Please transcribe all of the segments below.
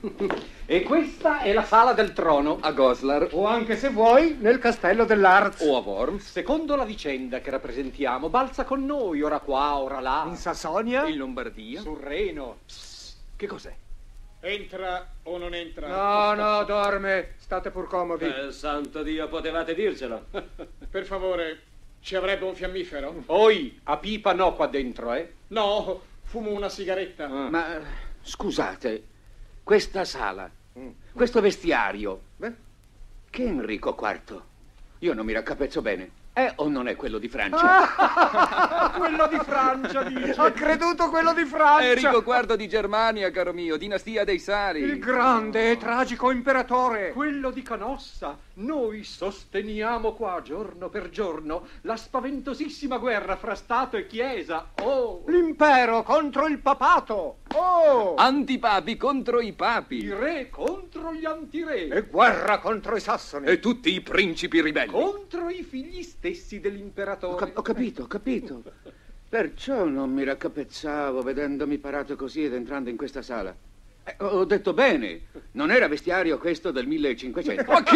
E questa è la sala del trono a Goslar. O anche se vuoi, nel castello dell'Arz. O a Worms. Secondo la vicenda che rappresentiamo, balza con noi, ora qua, ora là. In Sassonia? In Lombardia? Sul Reno. Che cos'è? Entra o non entra? No, dorme. State pur comodi. Santo Dio, potevate dircelo. Per favore, ci avrebbe un fiammifero? Poi, a pipa no qua dentro, eh? No, fumo una sigaretta. Ma scusate, questa sala, questo vestiario, che Enrico IV? Io non mi raccapezzo bene. È o non è quello di Francia? Quello di Francia, dice. Ho creduto quello di Francia. Enrico IV di Germania, caro mio, dinastia dei Sari. Il grande e tragico imperatore. Quello di Canossa. Noi sosteniamo qua, giorno per giorno, la spaventosissima guerra fra Stato e Chiesa. Oh! L'impero contro il papato. Oh! Antipapi contro i papi. I re contro gli antirè. E guerra contro i sassoni. E tutti i principi ribelli. Contro i figli stessi dell'imperatore. Ho capito. Perciò non mi raccapezzavo vedendomi parato così ed entrando in questa sala. Ho detto bene, non era vestiario questo del 1500. Ma che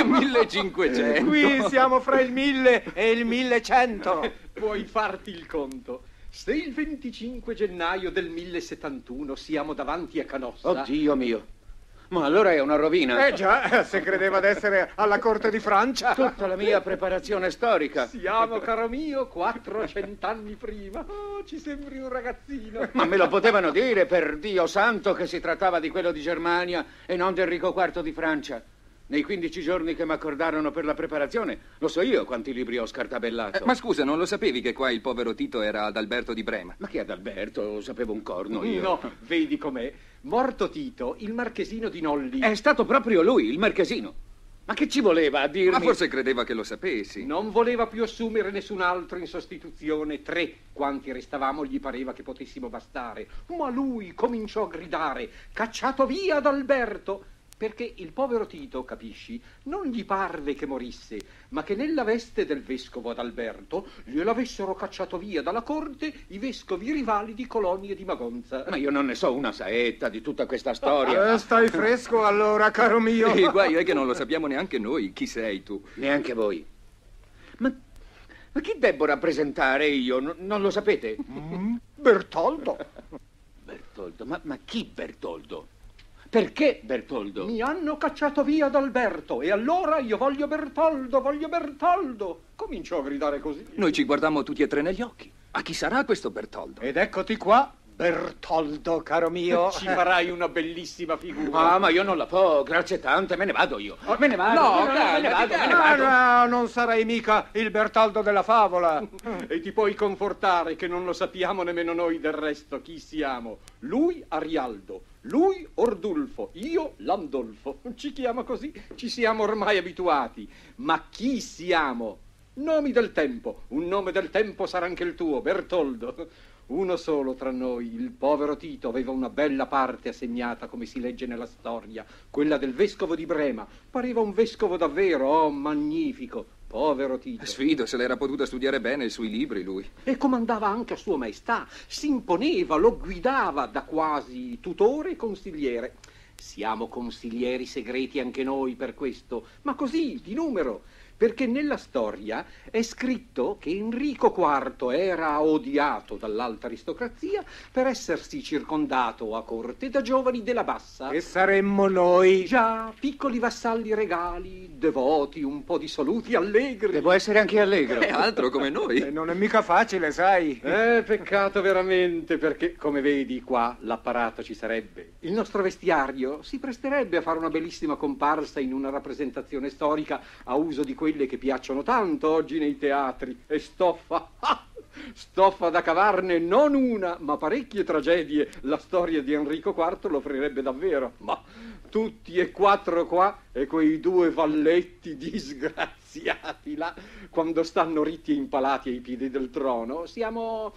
1500? Qui siamo fra il 1000 e il 1100. Puoi farti il conto. Se il 25 gennaio del 1071 siamo davanti a Canossa... Oddio mio, ma allora è una rovina. Già, se credeva d'essere alla corte di Francia. Tutta la mia preparazione storica. Siamo, caro mio, 400 anni prima. Oh, ci sembri un ragazzino. Ma me lo potevano dire, per Dio santo, che si trattava di quello di Germania e non di Enrico IV di Francia. Nei 15 giorni che mi accordarono per la preparazione, lo so io quanti libri ho scartabellato. Ma scusa, non lo sapevi che qua il povero Tito era ad Alberto di Brema? Ma chi è Adalberto? Sapevo un corno io. No, vedi com'è. Morto Tito, il marchesino di Nolli... È stato proprio lui, il marchesino. Ma che ci voleva a dirmi? Ma forse credeva che lo sapessi. Non voleva più assumere nessun altro in sostituzione. 3, quanti restavamo, gli pareva che potessimo bastare. Ma lui cominciò a gridare: cacciato via Adalberto! Perché il povero Tito, capisci, non gli parve che morisse, ma che nella veste del vescovo Adalberto gliel'avessero cacciato via dalla corte i vescovi rivali di Colonia e di Magonza. Ma io non ne so una saetta di tutta questa storia. Stai fresco allora, caro mio. Il guaio è che non lo sappiamo neanche noi. Chi sei tu? Neanche voi. Ma chi debbo rappresentare io? Non lo sapete? Bertoldo. Bertoldo? Ma chi Bertoldo? Perché Bertoldo? Mi hanno cacciato via Adalberto e allora io voglio Bertoldo, voglio Bertoldo. Cominciò a gridare così. Noi ci guardammo tutti e tre negli occhi. Ma chi sarà questo Bertoldo? Ed eccoti qua, Bertoldo, caro mio. Ci farai una bellissima figura. Ah, ma io non la può, grazie tante, me ne vado io. Me ne vado. No, me ne calmati, vado. No, non sarai mica il Bertoldo della favola. E ti puoi confortare che non lo sappiamo nemmeno noi del resto chi siamo. Lui Arialdo, lui Ordulfo, io Landolfo. Ci chiama così, ci siamo ormai abituati. Ma chi siamo? Nomi del tempo. Un nome del tempo sarà anche il tuo, Bertoldo. Uno solo tra noi, il povero Tito, aveva una bella parte assegnata, come si legge nella storia, quella del vescovo di Brema. Pareva un vescovo davvero, oh, magnifico. Povero Tito. Sfido, se l'era potuta studiare bene sui libri lui. E comandava anche a sua maestà, si imponeva, lo guidava da quasi tutore e consigliere. Siamo consiglieri segreti anche noi per questo, ma così, di numero. Perché nella storia è scritto che Enrico IV era odiato dall'alta aristocrazia per essersi circondato a corte da giovani della bassa. E saremmo noi. Già, piccoli vassalli regali, devoti, un po' dissoluti, allegri. Devo essere anche allegro. Altro come noi. Non è mica facile, sai. Peccato veramente, perché, come vedi, qua l'apparato ci sarebbe. Il nostro vestiario si presterebbe a fare una bellissima comparsa in una rappresentazione storica a uso di quelle che piacciono tanto oggi nei teatri. E stoffa, stoffa da cavarne non una, ma parecchie tragedie. La storia di Enrico IV lo offrirebbe davvero. Ma tutti e 4 qua e quei 2 valletti disgraziati là, quando stanno ritti e impalati ai piedi del trono, siamo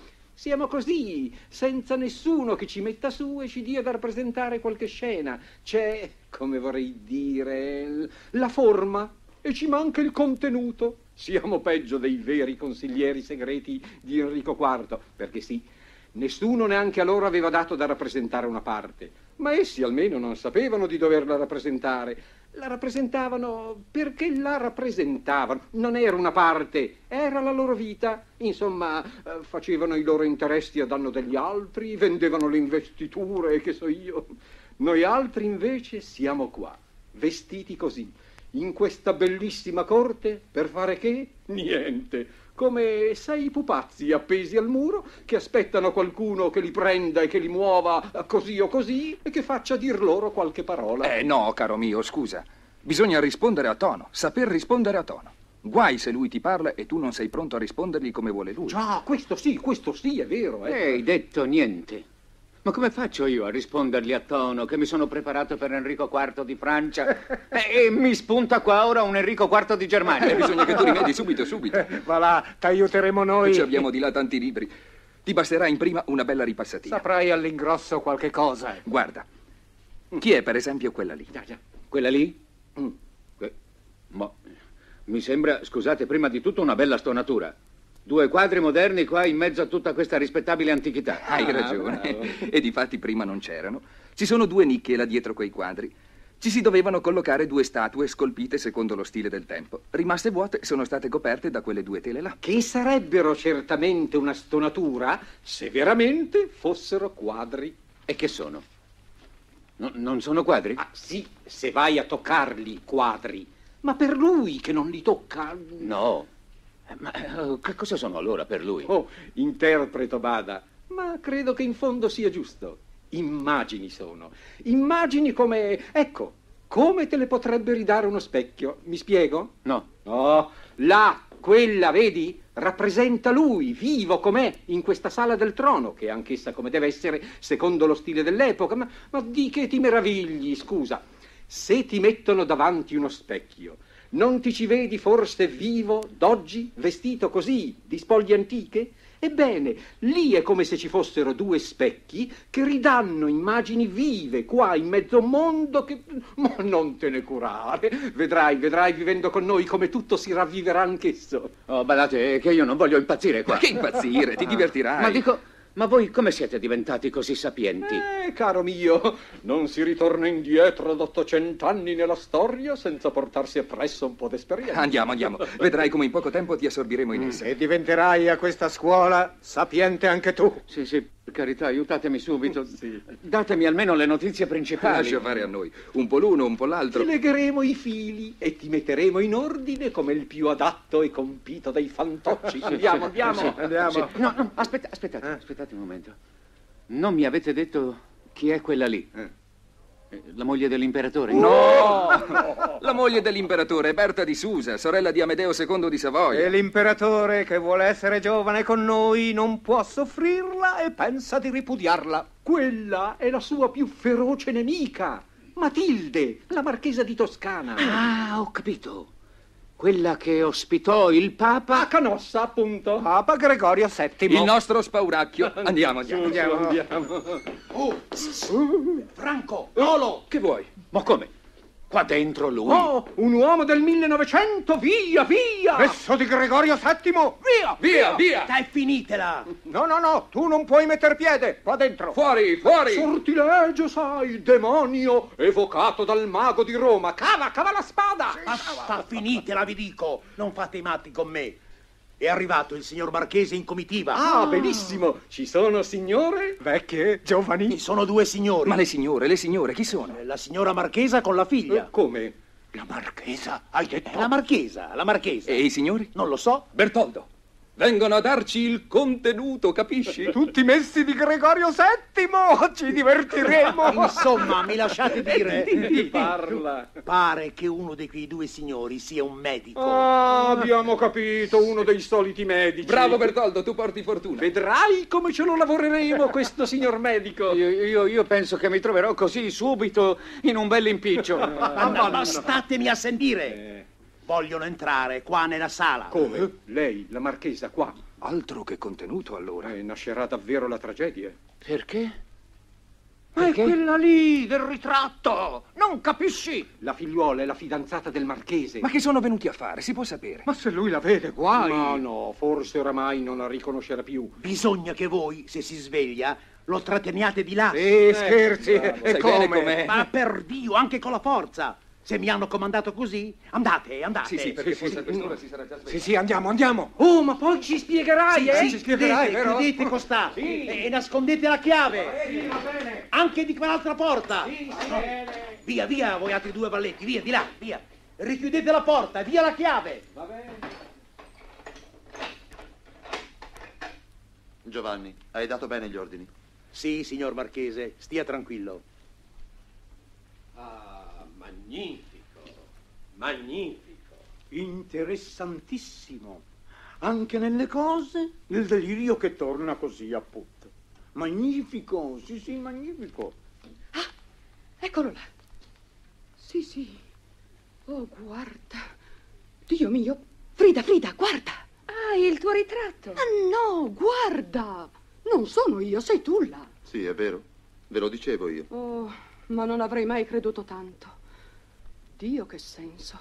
così, senza nessuno che ci metta su e ci dia da rappresentare qualche scena. C'è, come vorrei dire, la forma e ci manca il contenuto. Siamo peggio dei veri consiglieri segreti di Enrico IV, perché sì, Nessuno neanche a loro aveva dato da rappresentare una parte, ma essi almeno non sapevano di doverla rappresentare. La rappresentavano perché la rappresentavano. Non era una parte, era la loro vita. Insomma, facevano i loro interessi a danno degli altri, vendevano le investiture, che so io. Noi altri invece siamo qua, vestiti così, in questa bellissima corte, per fare che? Niente. Come 6 pupazzi appesi al muro che aspettano qualcuno che li prenda e che li muova così o così e che faccia dir loro qualche parola. No, caro mio, scusa. Bisogna rispondere a tono, saper rispondere a tono. Guai se lui ti parla e tu non sei pronto a rispondergli come vuole lui. Già, questo sì, è vero. Hai detto niente. Ma come faccio io a rispondergli a tono che mi sono preparato per Enrico IV di Francia e mi spunta qua ora un Enrico IV di Germania? Bisogna che tu rimedi subito. Va là, t'aiuteremo noi. Ci abbiamo di là tanti libri. Ti basterà in prima una bella ripassatina. Saprai all'ingrosso qualche cosa. Guarda, chi è per esempio quella lì? Già. Quella lì? Ma mi sembra, scusate, prima di tutto una bella stonatura. 2 quadri moderni qua in mezzo a tutta questa rispettabile antichità. Hai ragione. Bravo. E difatti prima non c'erano. Ci sono 2 nicchie là dietro quei quadri. Ci si dovevano collocare 2 statue scolpite secondo lo stile del tempo. Rimaste vuote sono state coperte da quelle 2 tele là. Che sarebbero certamente una stonatura se veramente fossero quadri. E che sono? Non sono quadri? Ah, sì, se vai a toccarli, quadri. Ma per lui che non li tocca... No. Ma che cosa sono allora per lui? Oh, interpreto, bada. Ma credo che in fondo sia giusto. Immagini sono. Immagini come... Ecco, come te le potrebbe ridare uno specchio. Mi spiego? No. Oh, là, quella, vedi? Rappresenta lui, vivo com'è, in questa sala del trono, che anch'essa come deve essere secondo lo stile dell'epoca. Ma di che ti meravigli, scusa. Se ti mettono davanti uno specchio, non ti ci vedi forse vivo, d'oggi, vestito così, di spoglie antiche? Ebbene, lì è come se ci fossero 2 specchi che ridanno immagini vive qua in mezzo a un mondo che... Ma non te ne curare. Vedrai, vivendo con noi come tutto si ravviverà anch'esso. Oh, badate, che io non voglio impazzire qua. Ma che impazzire, ti divertirai. Ma dico... Ma voi come siete diventati così sapienti? Caro mio, non si ritorna indietro d'800 anni nella storia senza portarsi appresso un po' d'esperienza. Andiamo. Vedrai come in poco tempo ti assorbiremo in essa. E diventerai a questa scuola sapiente anche tu. Sì, per carità, aiutatemi subito. Sì. Datemi almeno le notizie principali. Lascia fare a noi. Un po' l'uno, un po' l'altro. Ti legheremo i fili e ti metteremo in ordine come il più adatto e compito dei fantocci. Andiamo. Andiamo. Sì. No, aspettate un momento. Non mi avete detto chi è quella lì? La moglie dell'imperatore? No! La moglie dell'imperatore è Berta di Susa, sorella di Amedeo II di Savoia. E l'imperatore che vuole essere giovane con noi non può soffrirla e pensa di ripudiarla. Quella è la sua più feroce nemica, Matilde, la marchesa di Toscana. Ah, ho capito. Quella che ospitò il Papa... A Canossa, appunto. Papa Gregorio VII. Il nostro spauracchio. Andiamo. Oh, Franco, Lolo! Che vuoi? Ma come? Qua dentro lui? Oh, un uomo del 1900, via! Messo di Gregorio VII. Via! Dai, finitela! No, tu non puoi metter piede. Qua dentro. Fuori! Sortilegio, sai, demonio, evocato dal mago di Roma. Cava la spada! Basta, finitela, vi dico! Non fate i matti con me! È arrivato il signor Marchese in comitiva. Ah, benissimo. Ci sono signore? Vecchie, giovani. Sono 2 signori. Ma le signore, chi sono? La signora Marchesa con la figlia. Come? La Marchesa? Hai detto? La Marchesa. E i signori? Non lo so. Bertoldo. Vengono a darci il contenuto, capisci? Tutti messi di Gregorio VII. Ci divertiremo. Insomma, mi lasciate dire? Parla. Pare che uno di quei 2 signori sia un medico. Ah, abbiamo capito, uno dei soliti medici. Bravo Bertoldo, tu porti fortuna. Vedrai come ce lo lavoreremo questo signor medico. Io penso che mi troverò così subito in un bel impiccio. Ma statemi a sentire. Vogliono entrare qua nella sala. Come? Lei, la marchesa, qua? Altro che contenuto allora. Nascerà davvero la tragedia. Perché? Ma Perché? è quella lì, del ritratto! Non capisci? La figliuola è la fidanzata del marchese. Ma che sono venuti a fare? Si può sapere. Ma se lui la vede, guai! Ma no, forse oramai non la riconoscerà più. Bisogna che voi, se si sveglia, lo tratteniate di là. Scherzi, bravo, e sai come? bene com'è. Ma per Dio, anche con la forza. Se mi hanno comandato così, andate, andate. Sì, perché forse a quest'ora si sarà già svegliato. Sì, andiamo, andiamo! Oh, ma poi ci spiegherai, Sì, ci spiegherai, vero? Chiudete costà e nascondete la chiave. Va bene. Anche di quell'altra porta. Via, via, voi altri due balletti, via, di là, via. Richiudete la porta, via la chiave. Va bene. Giovanni, hai dato bene gli ordini? Sì, signor Marchese, stia tranquillo. Ah, magnifico, magnifico. Interessantissimo. Anche nelle cose, il delirio che torna così appunto. Magnifico, sì, magnifico. Eccolo là. Sì, sì. Oh, guarda. Dio mio. Frida, guarda. Ah, il tuo ritratto. Ma no, guarda. Non sono io, sei tu là. Sì, è vero. Ve lo dicevo io. Oh, ma non avrei mai creduto tanto. Dio, che senso.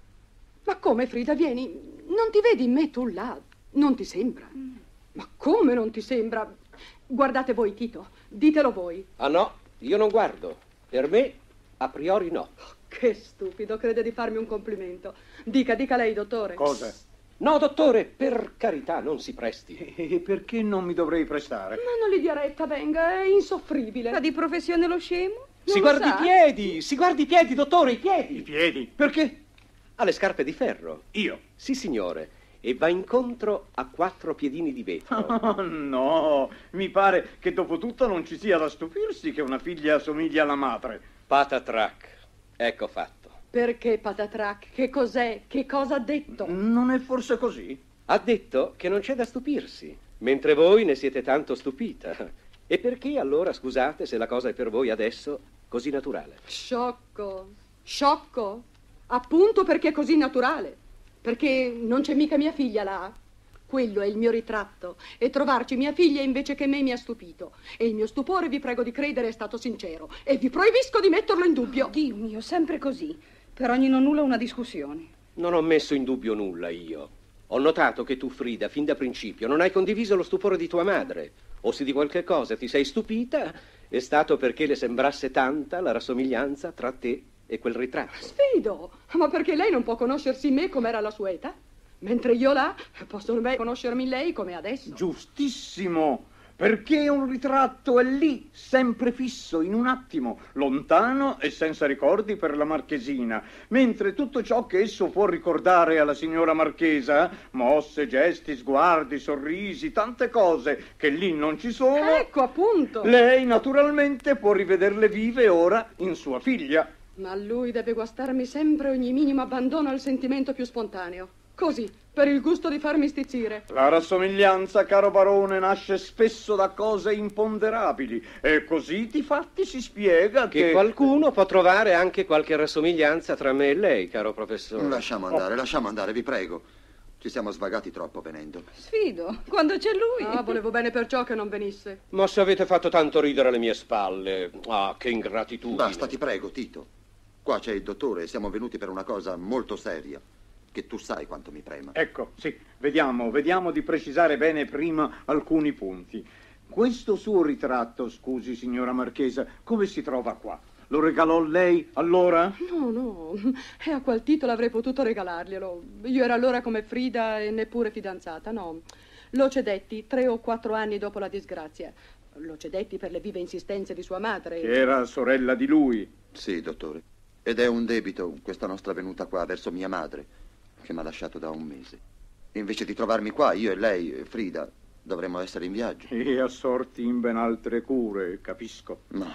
Ma come, Frida, vieni? Non ti vedi in me tu là? Non ti sembra? Ma come non ti sembra? Guardate voi, Tito. Ditelo voi. Ah no, io non guardo. Per me, a priori no. Che stupido, crede di farmi un complimento. Dica lei, dottore. Cosa? No, dottore, per carità, non si presti. E perché non mi dovrei prestare? Ma non gli dia retta, venga, è insoffribile. Fa di professione lo scemo? Si lo guardi sa? si guardi i piedi, dottore, i I piedi. piedi. Perché? Ha le scarpe di ferro. Io? Sì, signore. E va incontro a 4 piedini di vetro. Oh, no, mi pare che dopo tutto non ci sia da stupirsi che una figlia assomiglia alla madre. Patatrac. Ecco fatto. Perché, Patatrac? Che cos'è? Che cosa ha detto? Non è forse così? Ha detto che non c'è da stupirsi, mentre voi ne siete tanto stupita. E perché allora, scusate, se la cosa è per voi adesso così naturale? Sciocco. Sciocco? Appunto perché è così naturale. Perché non c'è mica mia figlia là. Quello è il mio ritratto. E trovarci mia figlia invece che me mi ha stupito. E il mio stupore, vi prego di credere, è stato sincero. E vi proibisco di metterlo in dubbio. Dio mio, sempre così. Per ogni nonnulla una discussione. Non ho messo in dubbio nulla io. Ho notato che tu, Frida, fin da principio non hai condiviso lo stupore di tua madre. O se di qualche cosa ti sei stupita, è stato perché le sembrasse tanta la rassomiglianza tra te e quel ritratto. Sfido. Ma perché lei non può conoscersi in me come era la sua età? Mentre io là posso ormai conoscermi lei come adesso. Giustissimo, perché un ritratto è lì, sempre fisso, in un attimo, lontano e senza ricordi per la marchesina, mentre tutto ciò che esso può ricordare alla signora marchesa, mosse, gesti, sguardi, sorrisi, tante cose che lì non ci sono, Ecco, appunto. lei naturalmente può rivederle vive ora in sua figlia. Ma lui deve guastarmi sempre ogni minimo abbandono al sentimento più spontaneo. Così, per il gusto di farmi stizzire. La rassomiglianza, caro barone, nasce spesso da cose imponderabili e così di fatti si spiega Che che... qualcuno può trovare anche qualche rassomiglianza tra me e lei, caro professore. Lasciamo andare, vi prego. Ci siamo svagati troppo venendo. Sfido, quando c'è lui. Ah, volevo bene perciò che non venisse. Ma se avete fatto tanto ridere alle mie spalle. Ah, che ingratitudine. Basta, ti prego, Tito. Qua c'è il dottore e siamo venuti per una cosa molto seria, che tu sai quanto mi prema. Ecco, sì, vediamo di precisare bene prima alcuni punti. Questo suo ritratto, scusi signora Marchesa, come si trova qua? Lo regalò lei allora? No, e a qual titolo avrei potuto regalarglielo? Io ero allora come Frida e neppure fidanzata, no. Lo cedetti 3 o 4 anni dopo la disgrazia. Lo cedetti per le vive insistenze di sua madre. Che era sorella di lui. Sì, dottore. Ed è un debito questa nostra venuta qua verso mia madre, che mi ha lasciato da un mese. Invece di trovarmi qua, io e lei, Frida, dovremmo essere in viaggio. E assorti in ben altre cure, capisco. Ma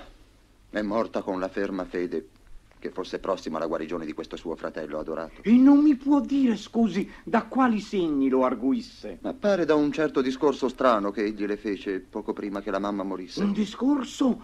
è morta con la ferma fede che fosse prossima alla guarigione di questo suo fratello adorato. E non mi può dire, scusi, da quali segni lo arguisse? Ma pare da un certo discorso strano che egli le fece poco prima che la mamma morisse. Un discorso?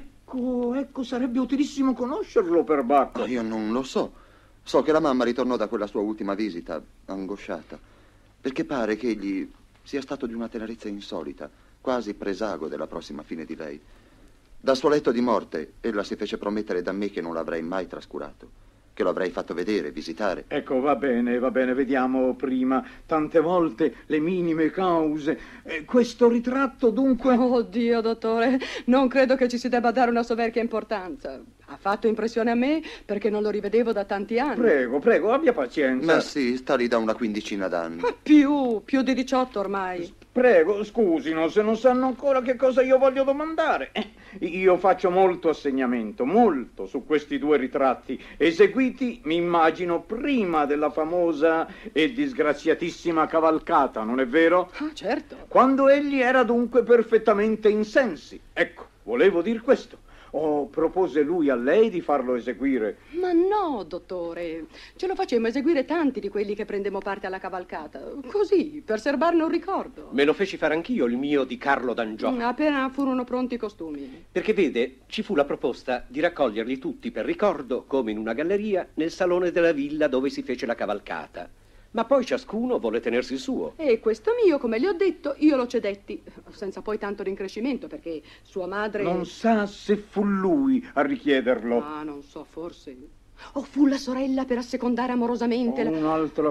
Ecco, sarebbe utilissimo conoscerlo, perbacco. Ma io non lo so. So che la mamma ritornò da quella sua ultima visita, angosciata, perché pare che egli sia stato di una tenerezza insolita, quasi presago della prossima fine di lei. Dal suo letto di morte, ella si fece promettere da me che non l'avrei mai trascurato, che lo avrei fatto vedere, visitare. Ecco, va bene, vediamo prima. Tante volte le minime cause. Questo ritratto dunque... Oh Dio, dottore, non credo che ci si debba dare una soverchia importanza. Ha fatto impressione a me perché non lo rivedevo da tanti anni. Prego, abbia pazienza. Ma sì, sta lì da una quindicina d'anni. Ma più di 18 ormai. Prego, scusino se non sanno ancora che cosa io voglio domandare. Io faccio molto assegnamento, molto, su questi due ritratti, eseguiti, mi immagino, prima della famosa e disgraziatissima cavalcata, non è vero? Ah, certo. Quando egli era dunque perfettamente in sensi. Ecco, volevo dir questo. O propose lui a lei di farlo eseguire? Ma no, dottore, ce lo facemmo eseguire tanti di quelli che prendemmo parte alla cavalcata, così, per serbarne un ricordo. Me lo feci fare anch'io, il mio di Carlo d'Angiò. Appena furono pronti i costumi. Perché vede, ci fu la proposta di raccoglierli tutti per ricordo, come in una galleria, nel salone della villa dove si fece la cavalcata. Ma poi ciascuno volle tenersi il suo. E questo mio, come le ho detto, io lo cedetti, senza poi tanto rincrescimento, perché sua madre... Non sa se fu lui a richiederlo. Ah, non so, forse... O fu la sorella per assecondare amorosamente la... Un'altra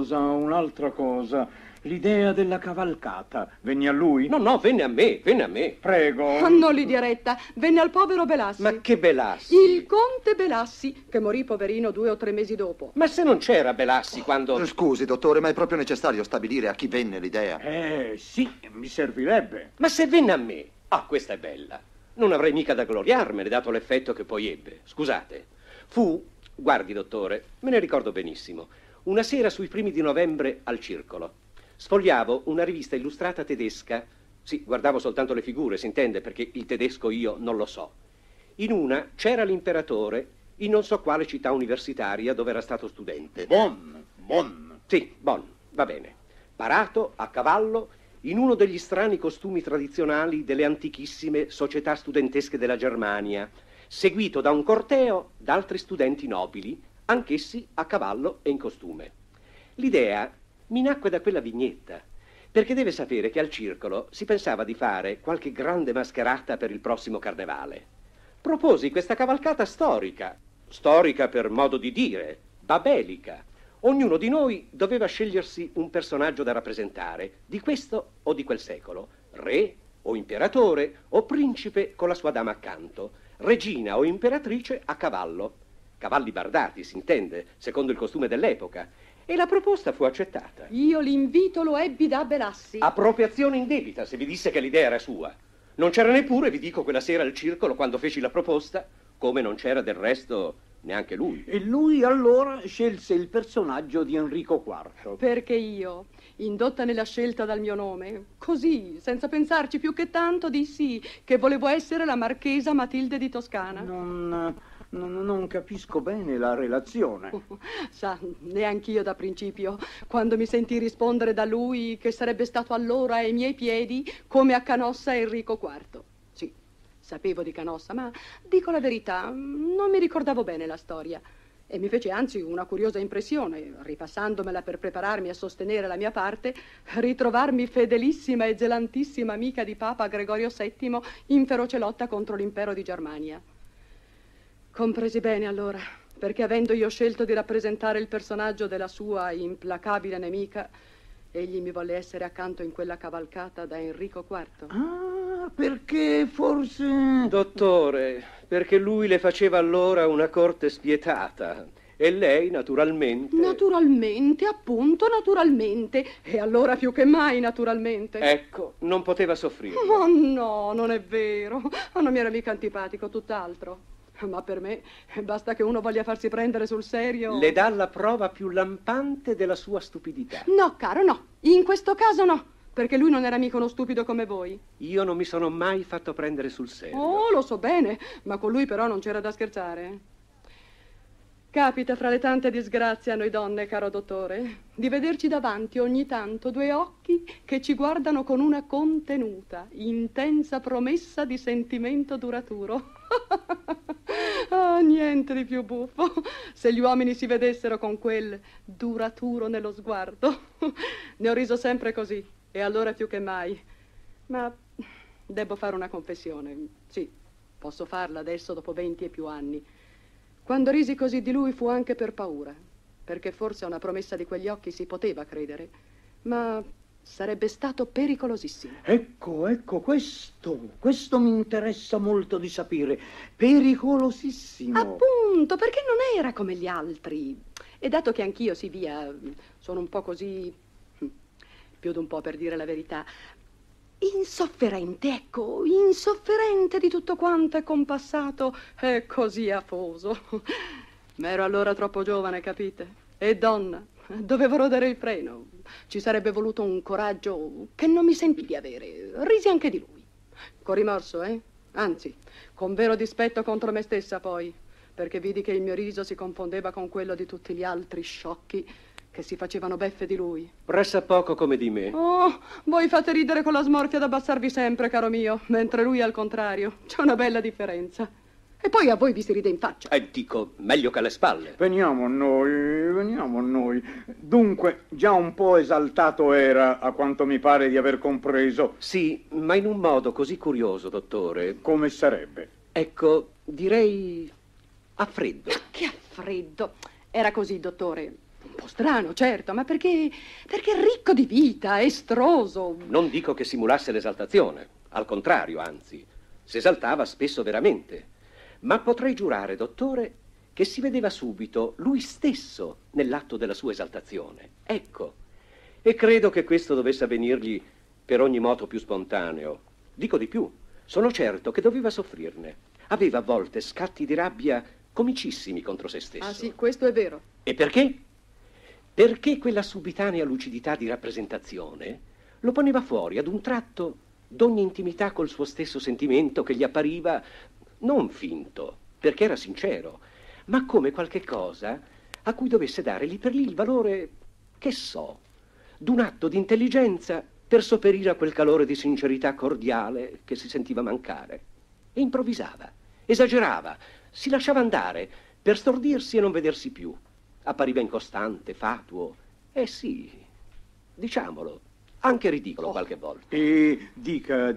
cosa. L'idea della cavalcata venne a lui? No, venne a me. Prego. Ah, non li dia retta, venne al povero Belassi. Ma che Belassi? Il conte Belassi, che morì poverino 2 o 3 mesi dopo. Ma se non c'era Belassi quando... Scusi, dottore, ma è proprio necessario stabilire a chi venne l'idea? Sì, mi servirebbe. Ma se venne a me... Ah, questa è bella. Non avrei mica da gloriarmene, dato l'effetto che poi ebbe. Scusate. Guardi, dottore, me ne ricordo benissimo. Una sera sui primi di novembre al Circolo. Sfogliavo una rivista illustrata tedesca. Sì, guardavo soltanto le figure, si intende, perché il tedesco io non lo so. In una c'era l'imperatore in non so quale città universitaria dove era stato studente. Bonn. Sì, Bonn, va bene. Parato, a cavallo, in uno degli strani costumi tradizionali delle antichissime società studentesche della Germania, seguito da un corteo d'altri studenti nobili, anch'essi a cavallo e in costume. L'idea mi nacque da quella vignetta, perché deve sapere che al Circolo si pensava di fare qualche grande mascherata per il prossimo carnevale. Proposi questa cavalcata storica per modo di dire, babelica. Ognuno di noi doveva scegliersi un personaggio da rappresentare, di questo o di quel secolo, re o imperatore o principe con la sua dama accanto, regina o imperatrice a cavallo. Cavalli bardati, si intende, secondo il costume dell'epoca. E la proposta fu accettata. Io l'invito lo ebbi da Belassi. Appropriazione indebita, se vi disse che l'idea era sua. Non c'era neppure, vi dico, quella sera al Circolo quando feci la proposta, come non c'era del resto neanche lui. E lui allora scelse il personaggio di Enrico IV. Perché io, indotta nella scelta dal mio nome, così, senza pensarci più che tanto, dissi che volevo essere la marchesa Matilde di Toscana. Non capisco bene la relazione. Sa, neanch'io da principio, quando mi sentii rispondere da lui che sarebbe stato allora ai miei piedi come a Canossa Enrico IV. Sì, sapevo di Canossa, ma dico la verità, non mi ricordavo bene la storia. E mi fece anzi una curiosa impressione, ripassandomela per prepararmi a sostenere la mia parte, ritrovarmi fedelissima e zelantissima amica di Papa Gregorio VII in feroce lotta contro l'impero di Germania. Compresi bene allora, perché avendo io scelto di rappresentare il personaggio della sua implacabile nemica, egli mi volle essere accanto in quella cavalcata da Enrico IV. Ah, perché forse... Dottore, perché lui le faceva allora una corte spietata e lei naturalmente... Naturalmente, appunto, naturalmente. E allora più che mai naturalmente. Ecco, non poteva soffrire. Oh no, non è vero. Non mi era mica antipatico, tutt'altro. Ma per me basta che uno voglia farsi prendere sul serio. Le dà la prova più lampante della sua stupidità. No, caro, no. In questo caso no. Perché lui non era mica uno stupido come voi. Io non mi sono mai fatto prendere sul serio. Oh, lo so bene. Ma con lui però non c'era da scherzare. Capita fra le tante disgrazie a noi donne, caro dottore, di vederci davanti ogni tanto 2 occhi che ci guardano con una contenuta, intensa promessa di sentimento duraturo. Oh, niente di più buffo. Se gli uomini si vedessero con quel duraturo nello sguardo. Ne ho riso sempre così, e allora più che mai. Ma devo fare una confessione, sì. Posso farla adesso dopo 20 e più anni. Quando risi così di lui fu anche per paura, perché forse a una promessa di quegli occhi si poteva credere, ma sarebbe stato pericolosissimo. Ecco, questo mi interessa molto di sapere. Pericolosissimo. Appunto, perché non era come gli altri. E dato che anch'io, sì via, sono un po' così, più d'un po' per dire la verità, insofferente, ecco, insofferente di tutto quanto è compassato e così afoso. Ma ero allora troppo giovane, capite? E donna, dovevo rodere il freno. Ci sarebbe voluto un coraggio che non mi sentii di avere. Risi anche di lui. Con rimorso, Anzi, con vero dispetto contro me stessa poi, perché vidi che il mio riso si confondeva con quello di tutti gli altri sciocchi che si facevano beffe di lui. Pressappoco come di me. Oh, voi fate ridere con la smorfia da abbassarvi sempre, caro mio, mentre lui al contrario. C'è una bella differenza. E poi a voi vi si ride in faccia. Dico, meglio che alle spalle. Veniamo a noi. Dunque, già un po' esaltato era, a quanto mi pare di aver compreso. Sì, ma in un modo così curioso, dottore. Come sarebbe? Ecco, direi a freddo. Ma che a freddo? Era così, dottore. Un po' strano, certo, ma perché ricco di vita, estroso. Non dico che simulasse l'esaltazione, al contrario, anzi, si esaltava spesso veramente. Ma potrei giurare, dottore, che si vedeva subito lui stesso nell'atto della sua esaltazione. Ecco. E credo che questo dovesse avvenirgli per ogni moto più spontaneo. Dico di più, sono certo che doveva soffrirne. Aveva a volte scatti di rabbia comicissimi contro se stesso. Ah sì, questo è vero. E perché? Perché quella subitanea lucidità di rappresentazione lo poneva fuori ad un tratto d'ogni intimità col suo stesso sentimento che gli appariva non finto, perché era sincero, ma come qualche cosa a cui dovesse dare lì per lì il valore, che so, d'un atto di intelligenza per sopperire a quel calore di sincerità cordiale che si sentiva mancare. E improvvisava, esagerava, si lasciava andare per stordirsi e non vedersi più. Appariva incostante, fatuo, e sì, diciamolo, anche ridicolo qualche volta. E dica,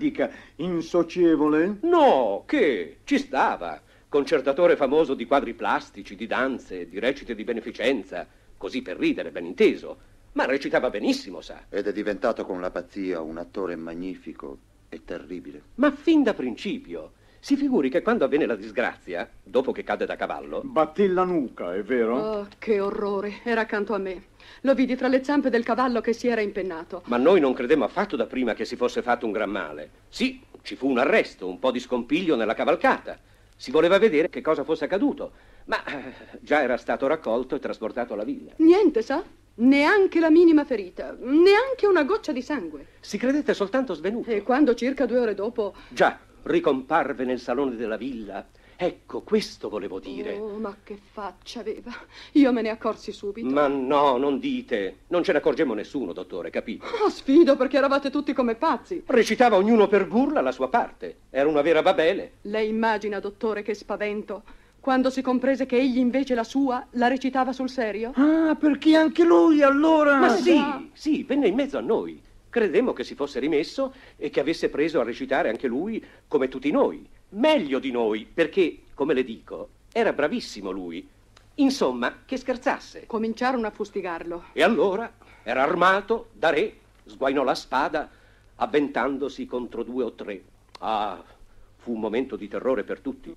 insocievole? No, che? Ci stava. Concertatore famoso di quadri plastici, di danze, di recite di beneficenza, così per ridere, ben inteso. Ma recitava benissimo, sa. Ed è diventato con la pazzia un attore magnifico e terribile. Ma fin da principio. Si figuri che quando avvenne la disgrazia, dopo che cadde da cavallo... Battì la nuca, è vero? Oh, che orrore. Era accanto a me. Lo vidi tra le zampe del cavallo che si era impennato. Ma noi non credemmo affatto dapprima che si fosse fatto un gran male. Sì, ci fu un arresto, un po' di scompiglio nella cavalcata. Si voleva vedere che cosa fosse accaduto, ma già era stato raccolto e trasportato alla villa. Niente, sa? Neanche la minima ferita, neanche una goccia di sangue. Si credette soltanto svenuto. E quando circa 2 ore dopo... Già, ricomparve nel salone della villa. Ecco, questo volevo dire. Oh, ma che faccia aveva. Io me ne accorsi subito. Ma no, non dite. Non ce ne accorgemmo nessuno, dottore, capito? Oh, sfido, perché eravate tutti come pazzi. Recitava ognuno per burla la sua parte. Era una vera Babele. Lei immagina, dottore, che spavento, quando si comprese che egli invece la sua la recitava sul serio? Ah, perché anche lui allora... Ma sì, venne in mezzo a noi. Credemmo che si fosse rimesso e che avesse preso a recitare anche lui come tutti noi. Meglio di noi, perché, come le dico, era bravissimo lui. Insomma, che scherzasse. Cominciarono a fustigarlo. E allora era armato da re, sguainò la spada, avventandosi contro 2 o 3. Ah, fu un momento di terrore per tutti.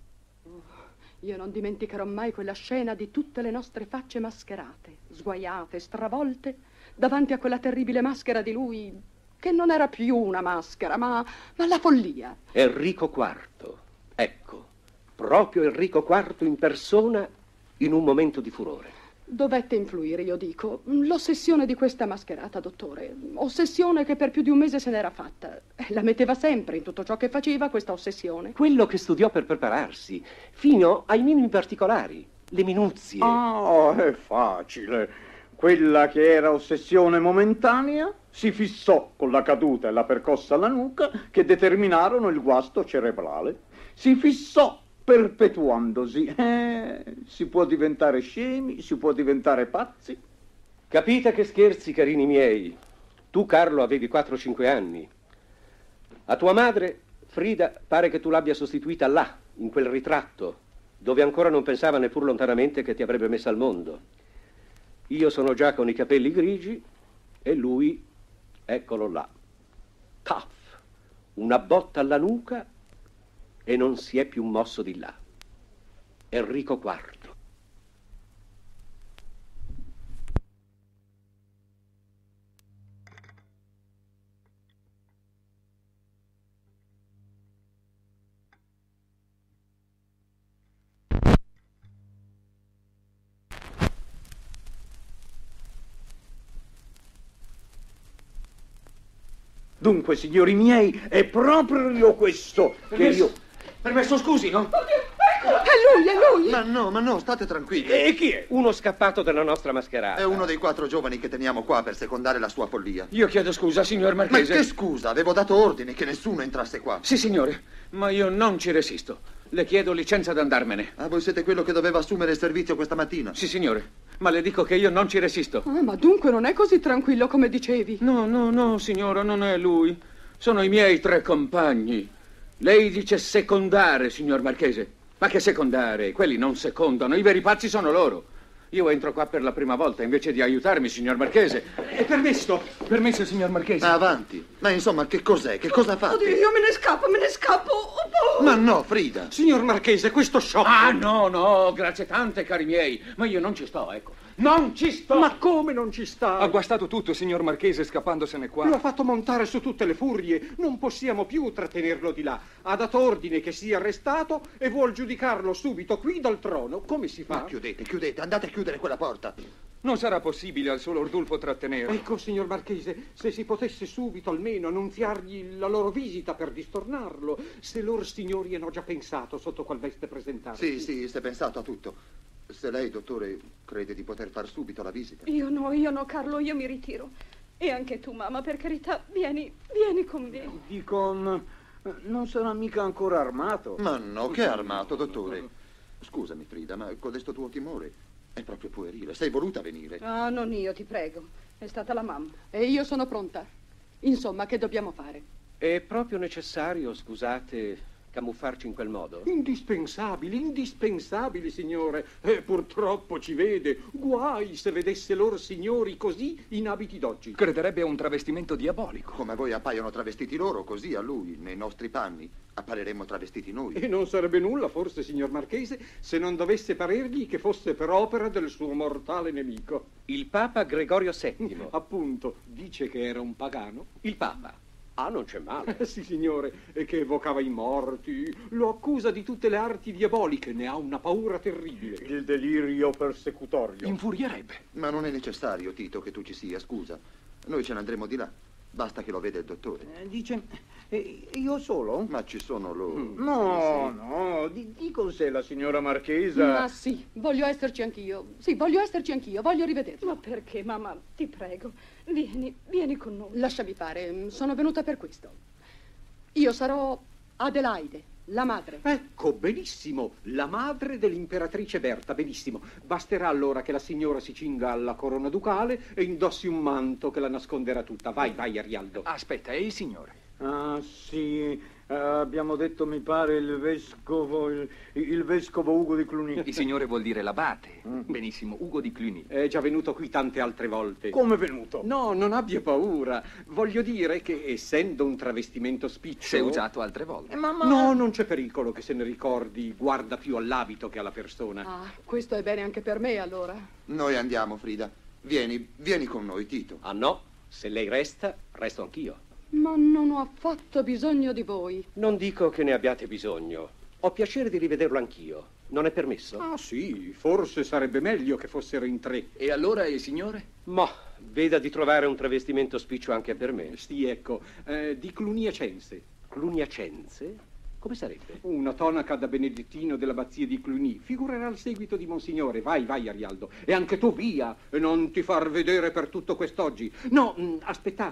Io non dimenticherò mai quella scena di tutte le nostre facce mascherate, sguaiate, stravolte, davanti a quella terribile maschera di lui, che non era più una maschera, ma la follia. Enrico IV, ecco, proprio Enrico IV in persona in un momento di furore. Dovette influire, io dico, l'ossessione di questa mascherata, dottore. Ossessione che per più di un mese se n'era fatta. La metteva sempre in tutto ciò che faceva, questa ossessione. Quello che studiò per prepararsi, fino ai minimi particolari, le minuzie. Ah, è facile. Quella che era ossessione momentanea si fissò con la caduta e la percossa alla nuca che determinarono il guasto cerebrale. Si fissò perpetuandosi. Si può diventare scemi, si può diventare pazzi. Capite che scherzi, carini miei. Tu, Carlo, avevi 4 o 5 anni. A tua madre Frida, pare che tu l'abbia sostituita là, in quel ritratto, dove ancora non pensava neppur lontanamente che ti avrebbe messa al mondo. Io sono già con i capelli grigi e lui, eccolo là. Taff, una botta alla nuca e non si è più mosso di là. Enrico IV. Dunque, signori miei, è proprio questo che io... Permesso, scusi, no? È lui! Ma no, state tranquilli. E chi è? Uno scappato dalla nostra mascherata. È uno dei 4 giovani che teniamo qua per secondare la sua follia. Io chiedo scusa, signor Ma Marchese. che scusa, avevo dato ordine che nessuno entrasse qua. Sì, signore, ma io non ci resisto. Le chiedo licenza d'andarmene. Ah, voi siete quello che doveva assumere il servizio questa mattina? Sì, signore, ma le dico che io non ci resisto. Ah, ma dunque non è così tranquillo come dicevi. No, signora, non è lui. Sono i miei 3 compagni. Lei dice secondare, signor Marchese. Ma che secondare? Quelli non secondano, i veri pazzi sono loro. Io entro qua per la prima volta invece di aiutarmi, signor Marchese. È permesso, signor Marchese. Avanti. Ma insomma, che cos'è? Che cosa fate? Oddio, io me ne scappo. Oh, Ma no, Frida. Signor Marchese, questo sciocco... Ah, no, grazie tante, cari miei. Ma io non ci sto, ecco. Non ci sto! Ma come non ci sta? Ha guastato tutto, signor Marchese, scappandosene qua. Lo ha fatto montare su tutte le furie. Non possiamo più trattenerlo di là. Ha dato ordine che sia arrestato e vuol giudicarlo subito qui dal trono. Come si fa? Ma chiudete, andate a chiudere quella porta. Non sarà possibile al solo Ordulfo trattenerlo. Ecco, signor Marchese, se si potesse subito almeno annunziargli la loro visita per distornarlo. Se loro signori hanno già pensato sotto qual veste presentarsi. Sì, si è pensato a tutto. Se lei, dottore, crede di poter far subito la visita. Io no, Carlo, io mi ritiro. E anche tu, mamma, per carità, vieni con me. Dico, non sarà mica ancora armato. Ma no, che armato, dottore? Scusami, Frida, ma codesto tuo timore è proprio puerile. Sei voluta venire. Ah, non io, ti prego. È stata la mamma. E io sono pronta. Insomma, che dobbiamo fare? È proprio necessario, scusate, camuffarci in quel modo? Indispensabili, signore. Purtroppo ci vede. Guai se vedesse loro signori così in abiti d'oggi. Crederebbe a un travestimento diabolico. Come a voi appaiono travestiti loro, così a lui, nei nostri panni, appariremmo travestiti noi. E non sarebbe nulla, forse, signor Marchese, se non dovesse parergli che fosse per opera del suo mortale nemico. Il Papa Gregorio VII. Appunto, dice che era un pagano. Il Papa? Ah, non c'è male. Sì, signore, e che evocava i morti. Lo accusa di tutte le arti diaboliche, ne ha una paura terribile. Il delirio persecutorio. Infurierebbe. Ma non è necessario, Tito, che tu ci sia, scusa. Noi ce ne andremo di là. Basta che lo veda il dottore. Dice, io solo? Ma ci sono loro. No, di con sé la signora Marchesa. Ma sì, voglio esserci anch'io. Sì, voglio esserci anch'io, voglio rivederlo. Ma perché, mamma? Ti prego, vieni con noi. Lasciami fare, sono venuta per questo. Io sarò Adelaide, la madre. Ecco, benissimo, la madre dell'imperatrice Berta, benissimo. Basterà allora che la signora si cinga alla corona ducale e indossi un manto che la nasconderà tutta. Vai, Arialdo. Aspetta, è il signore. Ah, sì, abbiamo detto, mi pare, il vescovo Ugo di Cluny. Il signore vuol dire l'abate. Benissimo, Ugo di Cluny. È già venuto qui tante altre volte. Come è venuto? No, non abbia paura. Voglio dire che, essendo un travestimento spiccio... Si è usato altre volte. No, non c'è pericolo che se ne ricordi. Guarda più all'abito che alla persona. Ah, questo è bene anche per me, allora. Noi andiamo, Frida. Vieni con noi, Tito. Ah no, se lei resta, resto anch'io. Ma non ho affatto bisogno di voi. Non dico che ne abbiate bisogno. Ho piacere di rivederlo anch'io. Non è permesso? Ah, sì, forse sarebbe meglio che fossero in 3. E allora il signore? Ma veda di trovare un travestimento spiccio anche per me. Sì, ecco, di Cluniacense. Cluniacense? Come sarebbe? Una tonaca da benedettino dell'abbazia di Cluny. Figurerà al seguito di Monsignore. Vai, Arialdo. E anche tu via, e non ti far vedere per tutto quest'oggi. No, aspettate.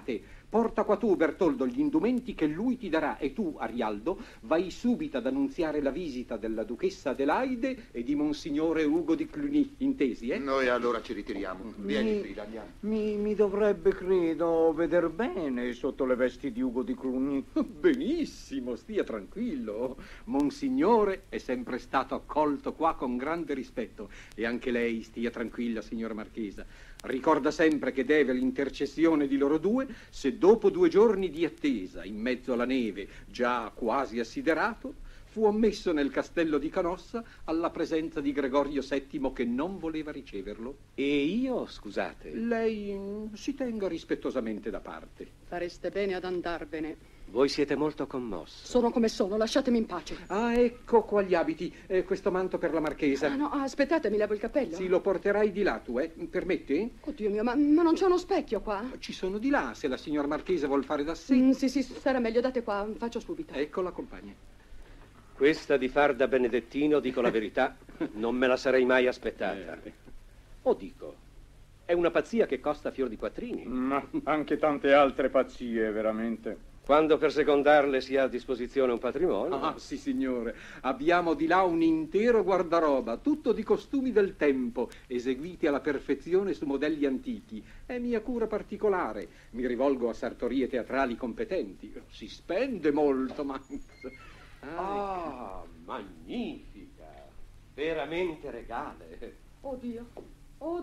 Porta qua tu, Bertoldo, gli indumenti che lui ti darà e tu, Arialdo, vai subito ad annunziare la visita della duchessa Adelaide e di Monsignore Ugo di Cluny, intesi, eh? Noi allora ci ritiriamo. Vieni, Frida, andiamo. Mi dovrebbe, credo, veder bene sotto le vesti di Ugo di Cluny. Benissimo, stia tranquillo. Monsignore è sempre stato accolto qua con grande rispetto e anche lei stia tranquilla, signora Marchesa. Ricorda sempre che deve l'intercessione di loro due se dopo 2 giorni di attesa, in mezzo alla neve, già quasi assiderato, fu ammesso nel castello di Canossa alla presenza di Gregorio VII che non voleva riceverlo. E io, scusate? Lei si tenga rispettosamente da parte. Fareste bene ad andarvene. Voi siete molto commosso. Sono come sono, lasciatemi in pace. Ah, ecco qua gli abiti. Questo manto per la marchesa. Ah, no, aspettate, mi levo il cappello. Sì, lo porterai di là tu, Permette? Oddio mio, ma non c'è uno specchio qua? Ci sono di là, se la signora marchesa vuol fare da sé. Sì, sarà meglio, date qua, faccio subito. Ecco la compagna. Questa di far da Benedettino, dico la verità, non me la sarei mai aspettata. O dico, è una pazzia che costa fior di quattrini. Ma anche tante altre pazzie, veramente. Quando per secondarle si ha a disposizione un patrimonio. Ah, sì, signore. Abbiamo di là un intero guardaroba, tutto di costumi del tempo, eseguiti alla perfezione su modelli antichi. È mia cura particolare. Mi rivolgo a sartorie teatrali competenti. Si spende molto, ma... Ah, magnifica! Veramente regale. Oddio. Oh.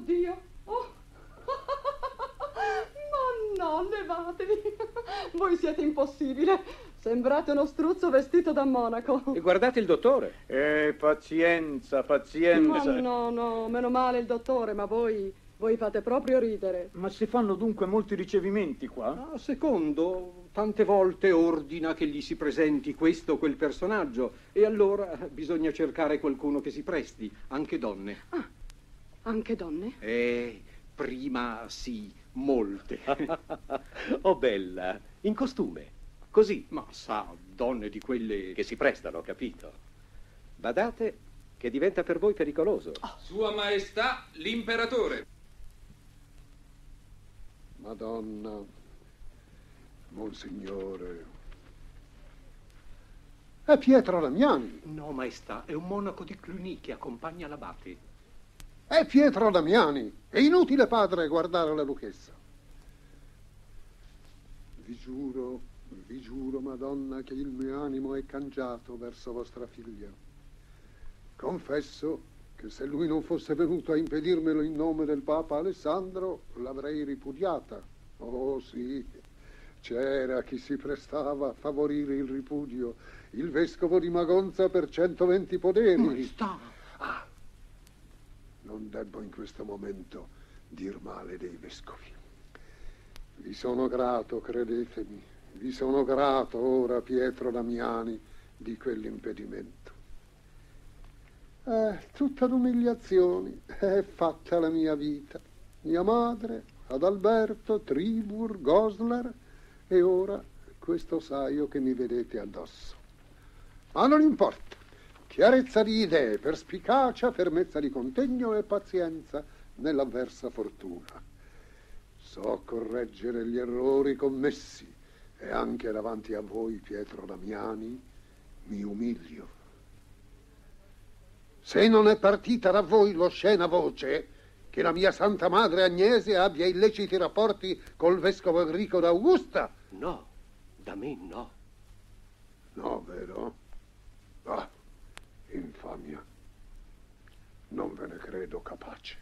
Ma no, levatevi. Voi siete impossibile. Sembrate uno struzzo vestito da monaco. E guardate il dottore. Pazienza. Ma no, meno male il dottore, ma voi fate proprio ridere. Ma si fanno dunque molti ricevimenti qua? Ah, secondo, tante volte ordina che gli si presenti questo o quel personaggio e allora bisogna cercare qualcuno che si presti, anche donne. Ah, anche donne? Prima sì, molte. Oh, bella, in costume, così. Ma sa, donne di quelle... Che si prestano, capito? Badate che diventa per voi pericoloso. Sua Maestà l'Imperatore. Madonna, Monsignore. È Pietro Damiani. No, maestà, è un monaco di Cluny che accompagna l'abate. È Pietro Damiani. È inutile, padre, guardare la duchessa. Vi giuro, Madonna, che il mio animo è cangiato verso vostra figlia. Confesso che se lui non fosse venuto a impedirmelo in nome del Papa Alessandro, l'avrei ripudiata. Oh sì, c'era chi si prestava a favorire il ripudio, il vescovo di Magonza per 120 poderi. Maestà! Non debbo in questo momento dir male dei vescovi. Vi sono grato, credetemi, vi sono grato ora, Pietro Damiani, di quell'impedimento. Tutta d'umiliazioni è fatta la mia vita. Mia madre, Adalberto, Tribur, Goslar e ora questo saio che mi vedete addosso. Ma non importa. Chiarezza di idee, perspicacia, fermezza di contegno e pazienza nell'avversa fortuna. So correggere gli errori commessi e anche davanti a voi, Pietro Damiani, mi umilio. Se non è partita da voi l'oscena voce che la mia Santa Madre Agnese abbia illeciti rapporti col vescovo Enrico d'Augusta. No, da me no. No, vero? Ah, infamia. Non ve ne credo capace.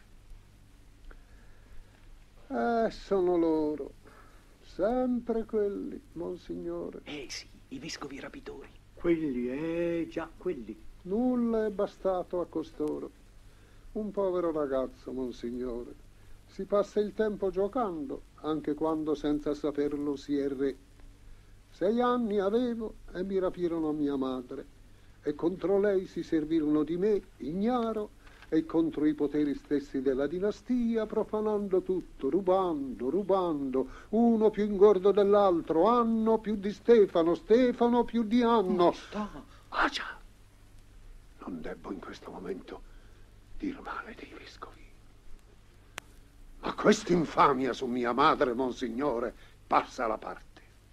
Sono loro. Sempre quelli, Monsignore. Sì, i vescovi rapitori. Quelli, già quelli. Nulla è bastato a costoro. Un povero ragazzo, Monsignore. Si passa il tempo giocando, anche quando senza saperlo si è re. 6 anni avevo e mi rapirono mia madre. E contro lei si servirono di me, ignaro, e contro i poteri stessi della dinastia, profanando tutto, rubando, uno più ingordo dell'altro, Anno più di Stefano, Stefano più di Anno. Ah già, non debbo in questo momento dir male dei vescovi. Ma questa infamia su mia madre, Monsignore, passa la parte.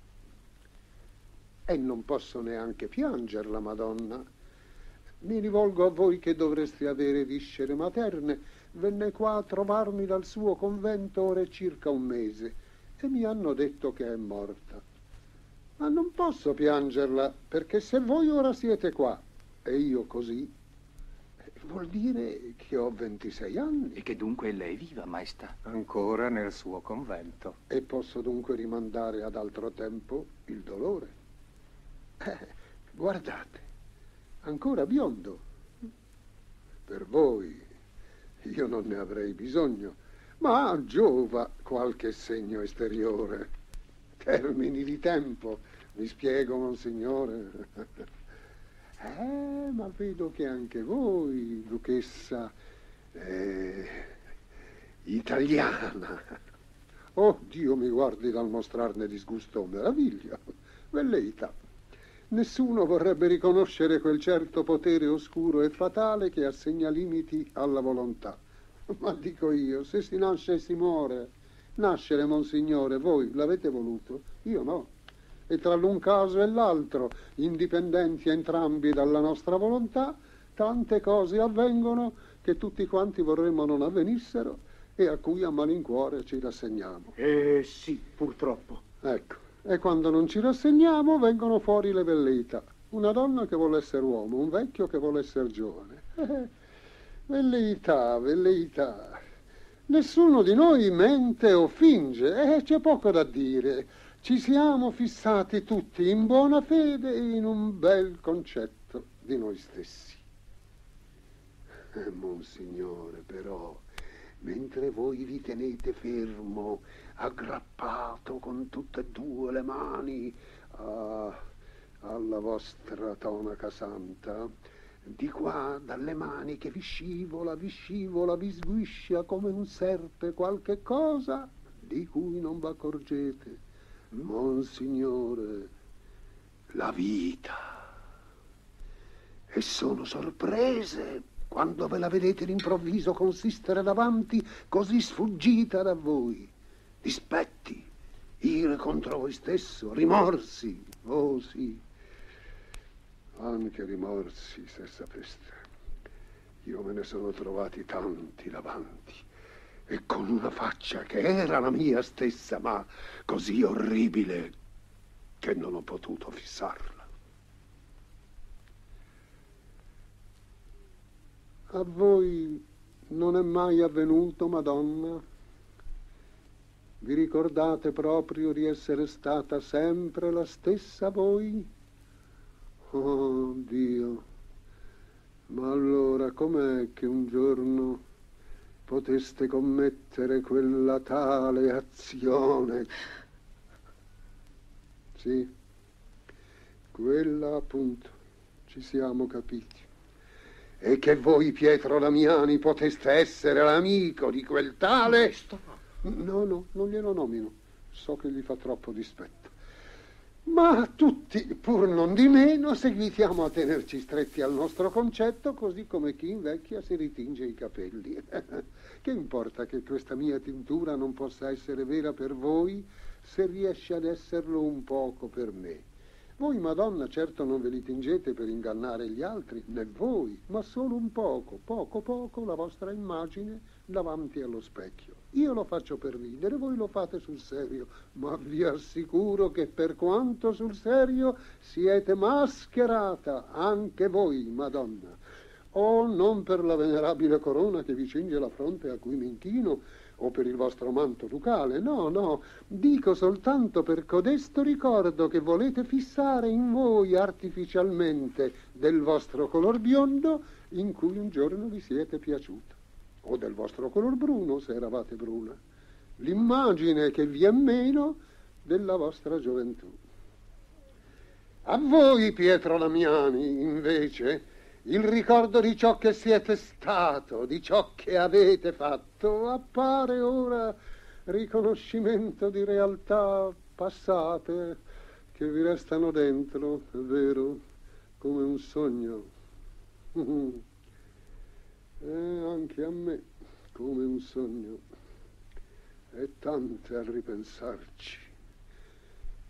E non posso neanche piangerla, Madonna. Mi rivolgo a voi che dovreste avere viscere materne. Venne qua a trovarmi dal suo convento ora è circa un mese e mi hanno detto che è morta. Ma non posso piangerla, perché se voi ora siete qua e io così, vuol dire che ho 26 anni. E che dunque lei è viva, maestà. Ancora nel suo convento. E posso dunque rimandare ad altro tempo il dolore. Guardate, ancora biondo. Per voi io non ne avrei bisogno, ma giova qualche segno esteriore. Termini di tempo, mi spiego, monsignore. Ma vedo che anche voi, duchessa, italiana. Oh, Dio mi guardi dal mostrarne disgusto o meraviglia. Velleità. Nessuno vorrebbe riconoscere quel certo potere oscuro e fatale che assegna limiti alla volontà. Ma dico io, se si nasce e si muore. Nascere, monsignore, voi l'avete voluto? Io no. E tra l'un caso e l'altro, indipendenti entrambi dalla nostra volontà, tante cose avvengono che tutti quanti vorremmo non avvenissero e a cui a malincuore ci rassegniamo. Sì, purtroppo. Ecco, e quando non ci rassegniamo vengono fuori le velleità. Una donna che vuole essere uomo, un vecchio che vuole essere giovane. Velleità, velleità. Nessuno di noi mente o finge, c'è poco da dire. Ci siamo fissati tutti in buona fede e in un bel concetto di noi stessi. Monsignore, però, mentre voi vi tenete fermo, aggrappato con tutte e due le mani alla vostra tonaca santa, di qua dalle mani che vi scivola, vi sguiscia come un serpe qualche cosa di cui non v'accorgete. Monsignore, la vita. E sono sorprese quando ve la vedete d'improvviso consistere davanti così sfuggita da voi. Dispetti, ire contro voi stesso, rimorsi, oh sì, anche rimorsi, se sapeste. Io me ne sono trovati tanti davanti e con una faccia che era la mia stessa, ma così orribile che non ho potuto fissarla. A voi non è mai avvenuto, Madonna? Vi ricordate proprio di essere stata sempre la stessa voi? Oh, Dio! Ma allora com'è che un giorno poteste commettere quella tale azione? Sì, quella appunto, ci siamo capiti. E che voi, Pietro Damiani, poteste essere l'amico di quel tale... No, non glielo nomino, so che gli fa troppo dispetto. Ma tutti, pur non di meno, seguitiamo a tenerci stretti al nostro concetto, così come chi invecchia si ritinge i capelli. Che importa che questa mia tintura non possa essere vera per voi, se riesce ad esserlo un poco per me. Voi, Madonna, certo non ve li tingete per ingannare gli altri, né voi, ma solo un poco, poco, la vostra immagine davanti allo specchio. Io lo faccio per ridere, voi lo fate sul serio, ma vi assicuro che per quanto sul serio siete mascherata, anche voi, Madonna. O non per la venerabile corona che vi cinge la fronte a cui mi inchino, o per il vostro manto ducale, no, dico soltanto per codesto ricordo che volete fissare in voi artificialmente del vostro color biondo in cui un giorno vi siete piaciuta, o del vostro color bruno se eravate bruna, l'immagine che vi è meno della vostra gioventù. A voi, Pietro Damiani, invece, il ricordo di ciò che siete stato, di ciò che avete fatto, appare ora riconoscimento di realtà passate che vi restano dentro, è vero, come un sogno. Anche a me, come un sogno. E tante a ripensarci.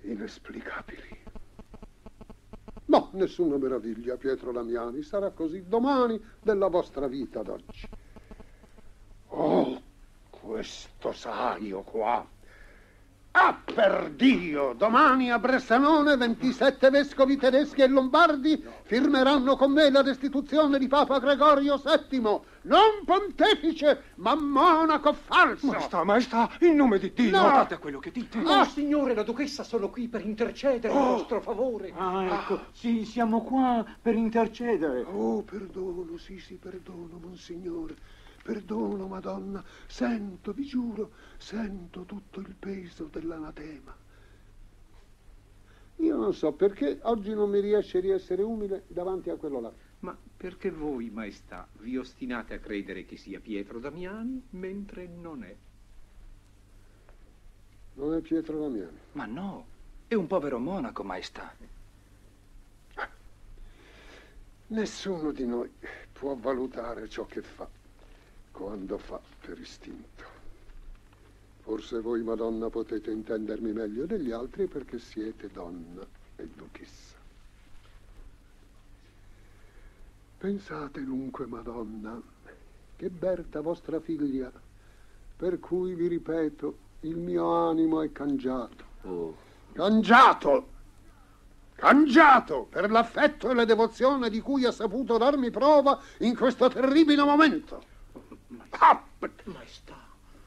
inesplicabili. No, nessuna meraviglia, Pietro Damiani, sarà così domani della vostra vita d'oggi. Oh, questo saio qua. Ah, per Dio! Domani a Bressanone 27 vescovi tedeschi e lombardi firmeranno con me la destituzione di Papa Gregorio VII, non pontefice, ma monaco falso. Maestà, in nome di Dio, No. notate quello che dite. Oh, signore, la duchessa sono qui per intercedere in vostro favore. Ah, ecco, sì, siamo qua per intercedere. Oh, perdono, sì, perdono, monsignore. Perdono, Madonna, sento, vi giuro, sento tutto il peso dell'anatema. Io non so perché oggi non mi riesce di essere umile davanti a quello là. Ma perché voi, maestà, vi ostinate a credere che sia Pietro Damiani, mentre non è? Non è Pietro Damiani. Ma no, è un povero monaco, maestà. Nessuno di noi può valutare ciò che fa quando fa per istinto. Forse voi, Madonna, potete intendermi meglio degli altri perché siete donna e duchessa. Pensate dunque, Madonna, che Berta, vostra figlia, per cui vi ripeto, il mio animo è cangiato. Cangiato! Cangiato per l'affetto e la devozione di cui ha saputo darmi prova in questo terribile momento. Maestà.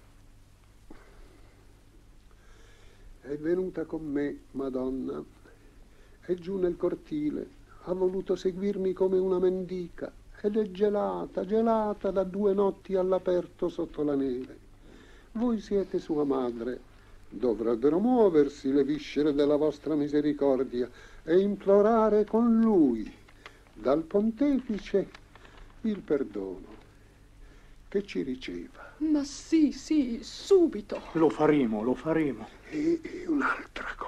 È venuta con me, Madonna, è giù nel cortile, ha voluto seguirmi come una mendica ed è gelata, gelata da 2 notti all'aperto sotto la neve. Voi siete sua madre, dovrebbero muoversi le viscere della vostra misericordia e implorare con lui dal pontefice il perdono. Che ci riceva. Ma sì, subito. Lo faremo, lo faremo. E un'altra cosa.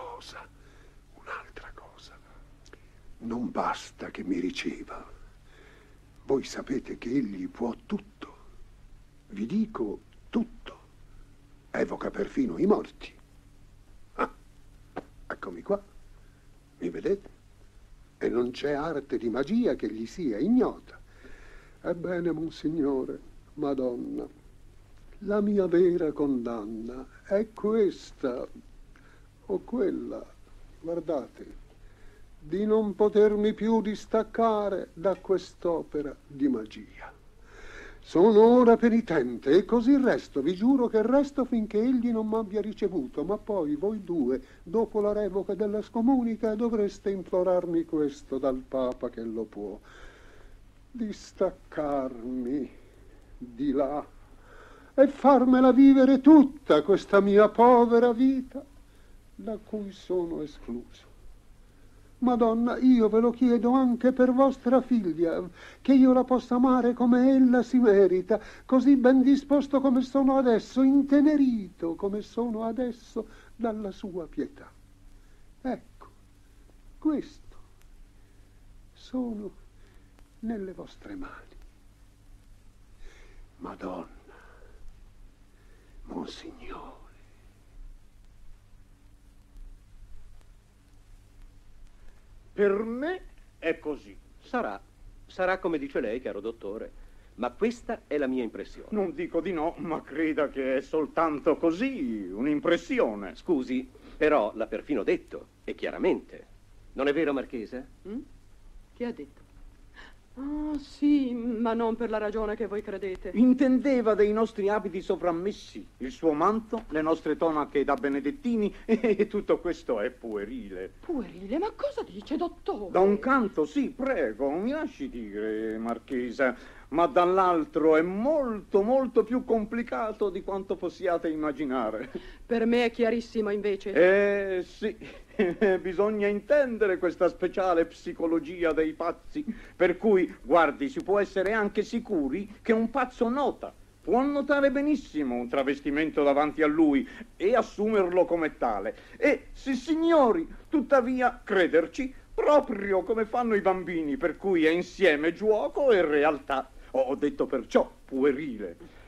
Non basta che mi riceva. Voi sapete che egli può tutto. Vi dico tutto. Evoca perfino i morti. Ah, eccomi qua. Mi vedete? E non c'è arte di magia che gli sia ignota. Ebbene, Monsignore, Madonna, la mia vera condanna è questa o quella, guardate, di non potermi più distaccare da quest'opera di magia. Sono ora penitente e così resto, vi giuro che resto finché egli non m'abbia ricevuto, ma poi voi due, dopo la revoca della scomunica, dovreste implorarmi questo dal Papa che lo può. Distaccarmi di là e farmela vivere tutta questa mia povera vita da cui sono escluso. Madonna, io ve lo chiedo anche per vostra figlia, che io la possa amare come ella si merita, così ben disposto come sono adesso, intenerito come sono adesso dalla sua pietà. Ecco, questo sono nelle vostre mani. Madonna, Monsignore. Per me è così. Sarà come dice lei, caro dottore, ma questa è la mia impressione. Non dico di no, ma creda che è soltanto così, un'impressione. Scusi, però l'ha perfino detto, e chiaramente. Non è vero, Marchesa? Che ha detto? Ah, sì, ma non per la ragione che voi credete. Intendeva dei nostri abiti sovrammessi, il suo manto, le nostre tonache da benedettini, e tutto questo è puerile. Puerile? Ma cosa dice, dottore? Da un canto, sì, prego, mi lasci dire, Marchesa, ma dall'altro è molto, molto più complicato di quanto possiate immaginare. Per me è chiarissimo, invece. Sì, bisogna intendere questa speciale psicologia dei pazzi, per cui, guardi, si può essere anche sicuri che un pazzo nota. Può notare benissimo un travestimento davanti a lui e assumerlo come tale. E, signori, tuttavia, crederci, proprio come fanno i bambini, per cui è insieme gioco e realtà. Ho detto perciò puerile.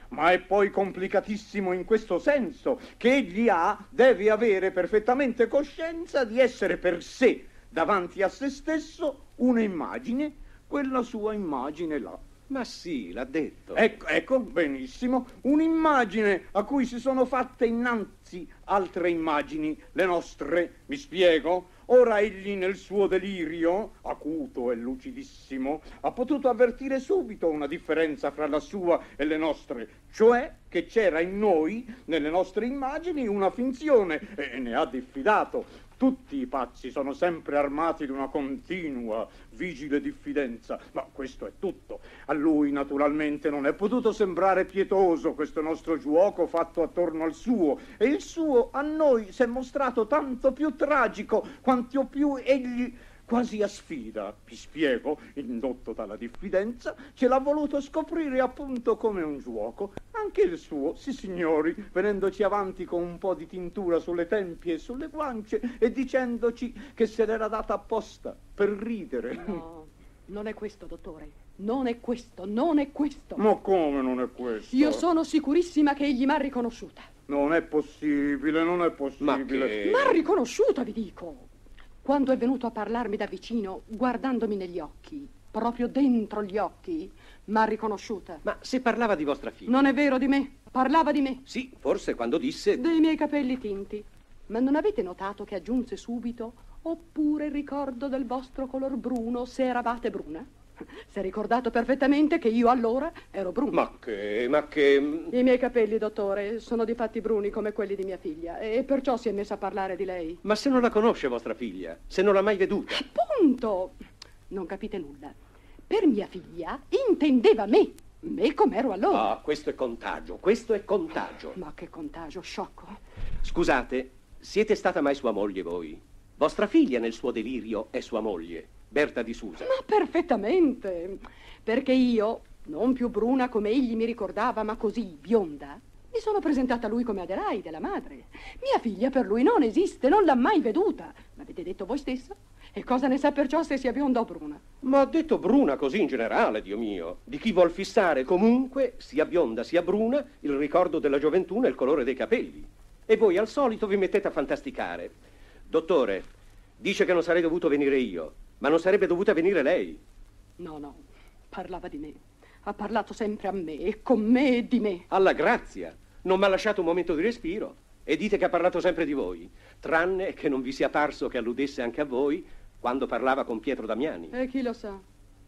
ma è poi complicatissimo in questo senso che egli deve avere perfettamente coscienza di essere per sé, davanti a se stesso, un'immagine, quella sua immagine là. Ma sì, l'ha detto. Ecco, benissimo, un'immagine a cui si sono fatte innanzi altre immagini, le nostre, mi spiego? Ora egli nel suo delirio, acuto e lucidissimo, ha potuto avvertire subito una differenza fra la sua e le nostre, cioè che c'era in noi, nelle nostre immagini, una finzione, e ne ha diffidato. Tutti i pazzi sono sempre armati di una continua, vigile diffidenza, ma questo è tutto. A lui naturalmente non è potuto sembrare pietoso questo nostro giuoco fatto attorno al suo, e il suo a noi si è mostrato tanto più tragico quanto più egli, quasi a sfida, vi spiego, indotto dalla diffidenza, ce l'ha voluto scoprire appunto come un giuoco. Anche il suo, sì signori, venendoci avanti con un po' di tintura sulle tempie e sulle guance e dicendoci che se l'era data apposta per ridere. No, non è questo, dottore. Non è questo, non è questo. Ma come non è questo? Io sono sicurissima che egli m'ha riconosciuta. Non è possibile, non è possibile. Ma che... M'ha riconosciuta, vi dico. Quando è venuto a parlarmi da vicino, guardandomi negli occhi, proprio dentro gli occhi, m'ha riconosciuta. Ma se parlava di vostra figlia... Non è vero di me, parlava di me. Sì, forse quando disse... Dei miei capelli tinti. Ma non avete notato che aggiunse subito, oppure il ricordo del vostro color bruno se eravate bruna? Si è ricordato perfettamente che io allora ero bruna. Ma che... I miei capelli, dottore, sono difatti bruni come quelli di mia figlia, e perciò si è messa a parlare di lei. Ma se non la conosce vostra figlia, se non l'ha mai veduta... Appunto! Non capite nulla. Per mia figlia intendeva me com'ero allora. Ah, questo è contagio, questo è contagio. Ma che contagio, sciocco. Scusate, siete stata mai sua moglie voi? Vostra figlia nel suo delirio è sua moglie, Berta di Susa. Ma perfettamente, perché io, non più bruna come egli mi ricordava, ma così bionda, mi sono presentata a lui come Adelaide, la madre. Mia figlia per lui non esiste, non l'ha mai veduta. L'avete detto voi stesso? E cosa ne sa perciò se sia bionda o bruna? Ma ha detto bruna così in generale, Dio mio. Di chi vuol fissare comunque, sia bionda sia bruna, il ricordo della gioventù nel colore dei capelli. E voi al solito vi mettete a fantasticare. Dottore, dice che non sarei dovuto venire io, ma non sarebbe dovuta venire lei. No, parlava di me. Ha parlato sempre a me, e con me e di me. Alla grazia, non mi ha lasciato un momento di respiro. E dite che ha parlato sempre di voi, tranne che non vi sia parso che alludesse anche a voi quando parlava con Pietro Damiani. E chi lo sa?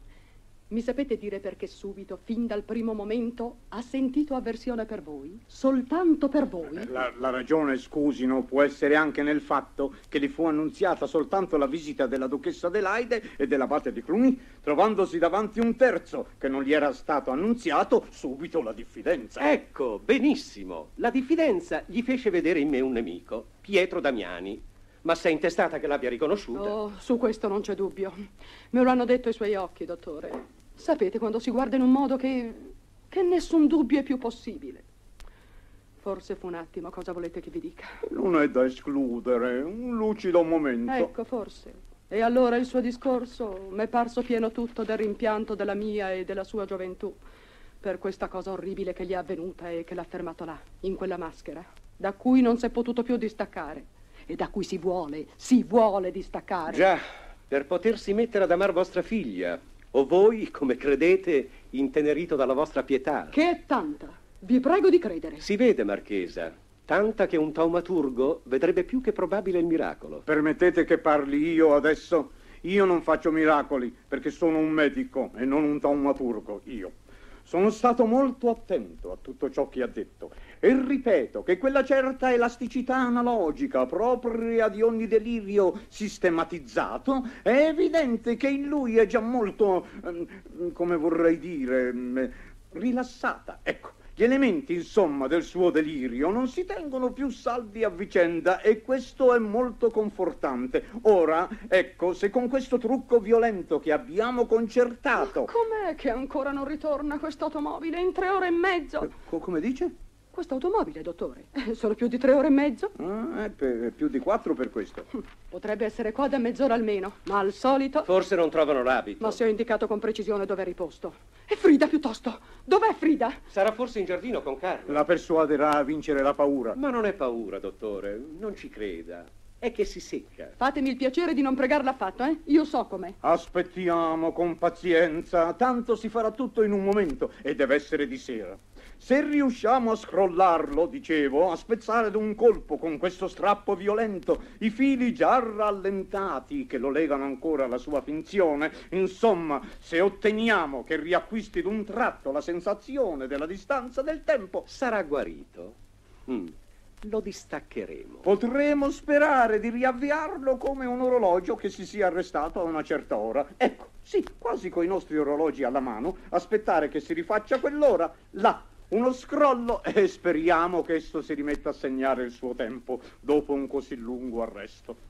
Mi sapete dire perché subito, fin dal primo momento, ha sentito avversione per voi? Soltanto per voi? La ragione, scusino, può essere anche nel fatto che gli fu annunziata soltanto la visita della duchessa Adelaide e dell'abate di Cluny, trovandosi davanti un terzo che non gli era stato annunziato, subito la diffidenza. Ecco, benissimo. La diffidenza gli fece vedere in me un nemico, Pietro Damiani. Ma sei intestata che l'abbia riconosciuta? Oh, su questo non c'è dubbio. Me lo hanno detto i suoi occhi, dottore. Sapete quando si guarda in un modo che nessun dubbio è più possibile. Forse fu un attimo, cosa volete che vi dica? Non è da escludere, un lucido momento. Ecco, forse. E allora il suo discorso m'è parso pieno tutto del rimpianto della mia e della sua gioventù per questa cosa orribile che gli è avvenuta e che l'ha fermato là, in quella maschera, da cui non si è potuto più distaccare e da cui si vuole distaccare. Già, per potersi mettere ad amar vostra figlia, o voi, come credete, intenerito dalla vostra pietà. Che è tanta, vi prego di credere. Si vede, Marchesa, tanta che un taumaturgo vedrebbe più che probabile il miracolo. Permettete che parli io adesso? Io non faccio miracoli, perché sono un medico e non un taumaturgo, io. Sono stato molto attento a tutto ciò che ha detto e ripeto che quella certa elasticità analogica propria di ogni delirio sistematizzato è evidente che in lui è già molto, come vorrei dire, rilassata. Ecco, gli elementi, insomma, del suo delirio non si tengono più saldi a vicenda e questo è molto confortante. Ora, ecco, se con questo trucco violento che abbiamo concertato... Ma com'è che ancora non ritorna quest'automobile in 3 ore e mezzo? Come dice? questa automobile, dottore? Sono più di 3 ore e mezzo. Più di 4 per questo. Potrebbe essere qua da mezz'ora almeno, ma al solito... Forse non trovano l'abito. Ma se ho indicato con precisione dove è riposto. E Frida, piuttosto. Dov'è Frida? Sarà forse in giardino con Carlo. La persuaderà a vincere la paura. Ma non è paura, dottore. Non ci creda. È che si secca. Fatemi il piacere di non pregarla affatto, eh? Io so com'è. Aspettiamo con pazienza, tanto si farà tutto in un momento e deve essere di sera. Se riusciamo a scrollarlo, dicevo, a spezzare d'un colpo con questo strappo violento i fili già rallentati che lo legano ancora alla sua finzione, insomma, se otteniamo che riacquisti d'un tratto la sensazione della distanza del tempo, sarà guarito. Lo distaccheremo. Potremo sperare di riavviarlo come un orologio che si sia arrestato a una certa ora. Ecco, sì, quasi coi nostri orologi alla mano, aspettare che si rifaccia quell'ora, là, uno scrollo e speriamo che esso si rimetta a segnare il suo tempo dopo un così lungo arresto.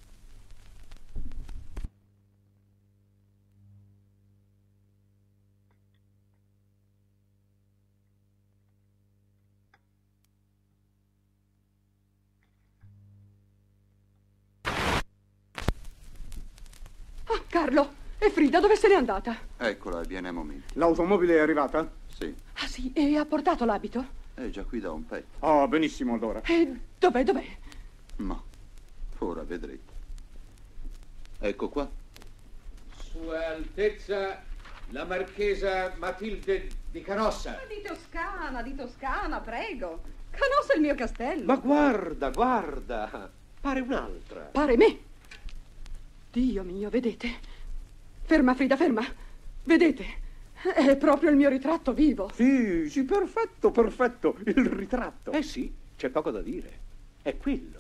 Carlo, e Frida dove se n'è andata? Eccola, viene a momenti. L'automobile è arrivata? Sì. Ah sì, e ha portato l'abito? È già qui da un pezzo. Ah, benissimo allora. E dov'è? Ma, ora vedrete. Ecco qua. Sua Altezza, la Marchesa Matilde di Canossa. Ma di Toscana, prego. Canossa è il mio castello. Ma guarda, pare un'altra. Pare me. Dio mio, vedete? Ferma, Frida, ferma. Vedete? È proprio il mio ritratto vivo. Sì, perfetto, il ritratto. Sì, c'è poco da dire. È quello.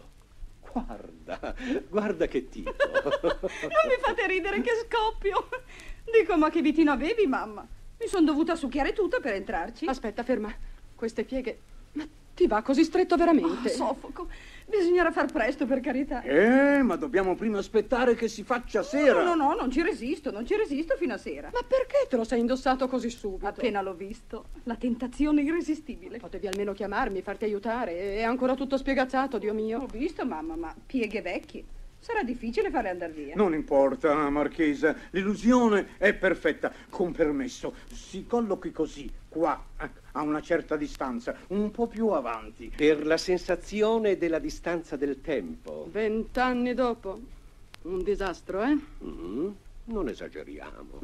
Guarda che tipo. Non mi fate ridere che scoppio. Dico, ma che vitino avevi, mamma? Mi sono dovuta succhiare tutto per entrarci. Aspetta, ferma. Queste pieghe... Ma ti va così stretto veramente? Soffoco. Bisognerà far presto, per carità. Ma dobbiamo prima aspettare che si faccia sera. No, non ci resisto fino a sera. Ma perché te lo sei indossato così subito? Appena l'ho visto, la tentazione irresistibile. Potevi almeno chiamarmi, farti aiutare. È ancora tutto spiegazzato, Dio mio. Ho visto, mamma, ma pieghe vecchie. Sarà difficile farle andare via. Non importa, Marchesa, l'illusione è perfetta. Con permesso, si collochi così, qua, a una certa distanza, un po' più avanti. Per la sensazione della distanza del tempo. 20 anni dopo. Un disastro, eh? Non esageriamo.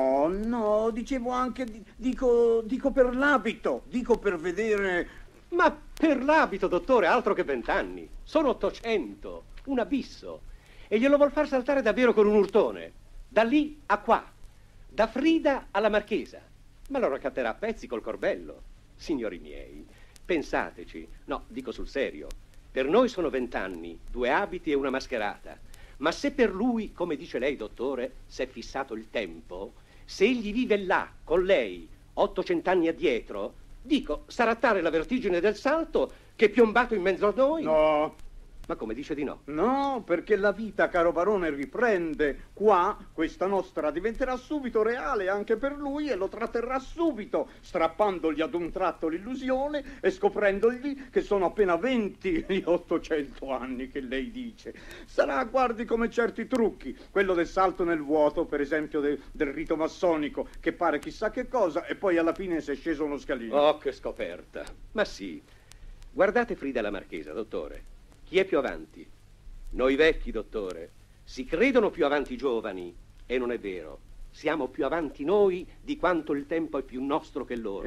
No, dicevo anche, dico per l'abito, dico per vedere... Ma per l'abito, dottore, altro che 20 anni. Sono 800, un abisso. E glielo vuol far saltare davvero con un urtone. Da lì a qua. Da Frida alla Marchesa. Ma lo raccatterà a pezzi col corbello. Signori miei, pensateci. No, dico sul serio. Per noi sono 20 anni, 2 abiti e una mascherata. Ma se per lui, come dice lei, dottore, s'è fissato il tempo, se egli vive là, con lei, 800 anni addietro, dico, sarà tale la vertigine del salto che piombato in mezzo a noi? No. Ma come dice di no? No, perché la vita, caro barone, riprende. Qua, questa nostra diventerà subito reale anche per lui e lo tratterrà subito, strappandogli ad un tratto l'illusione e scoprendogli che sono appena 20 gli 800 anni che lei dice. Sarà, guardi, come certi trucchi, quello del salto nel vuoto, per esempio del rito massonico, che pare chissà che cosa e poi alla fine si è sceso uno scalino. Oh, che scoperta. Ma sì. Guardate Frida la Marchesa, dottore. Chi è più avanti? Noi vecchi, dottore. Si credono più avanti i giovani e non è vero. Siamo più avanti noi di quanto il tempo è più nostro che loro.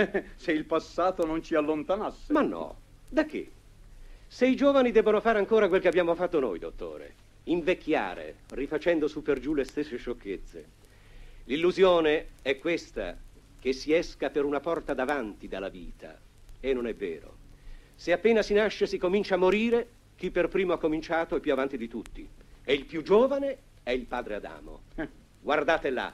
Se il passato non ci allontanasse. Ma no, da che? Se i giovani debbono fare ancora quel che abbiamo fatto noi, dottore. Invecchiare, rifacendo su per giù le stesse sciocchezze. L'illusione è questa, che si esca per una porta davanti dalla vita. E non è vero. Se appena si nasce si comincia a morire, chi per primo ha cominciato è più avanti di tutti. E il più giovane è il padre Adamo. Guardate là,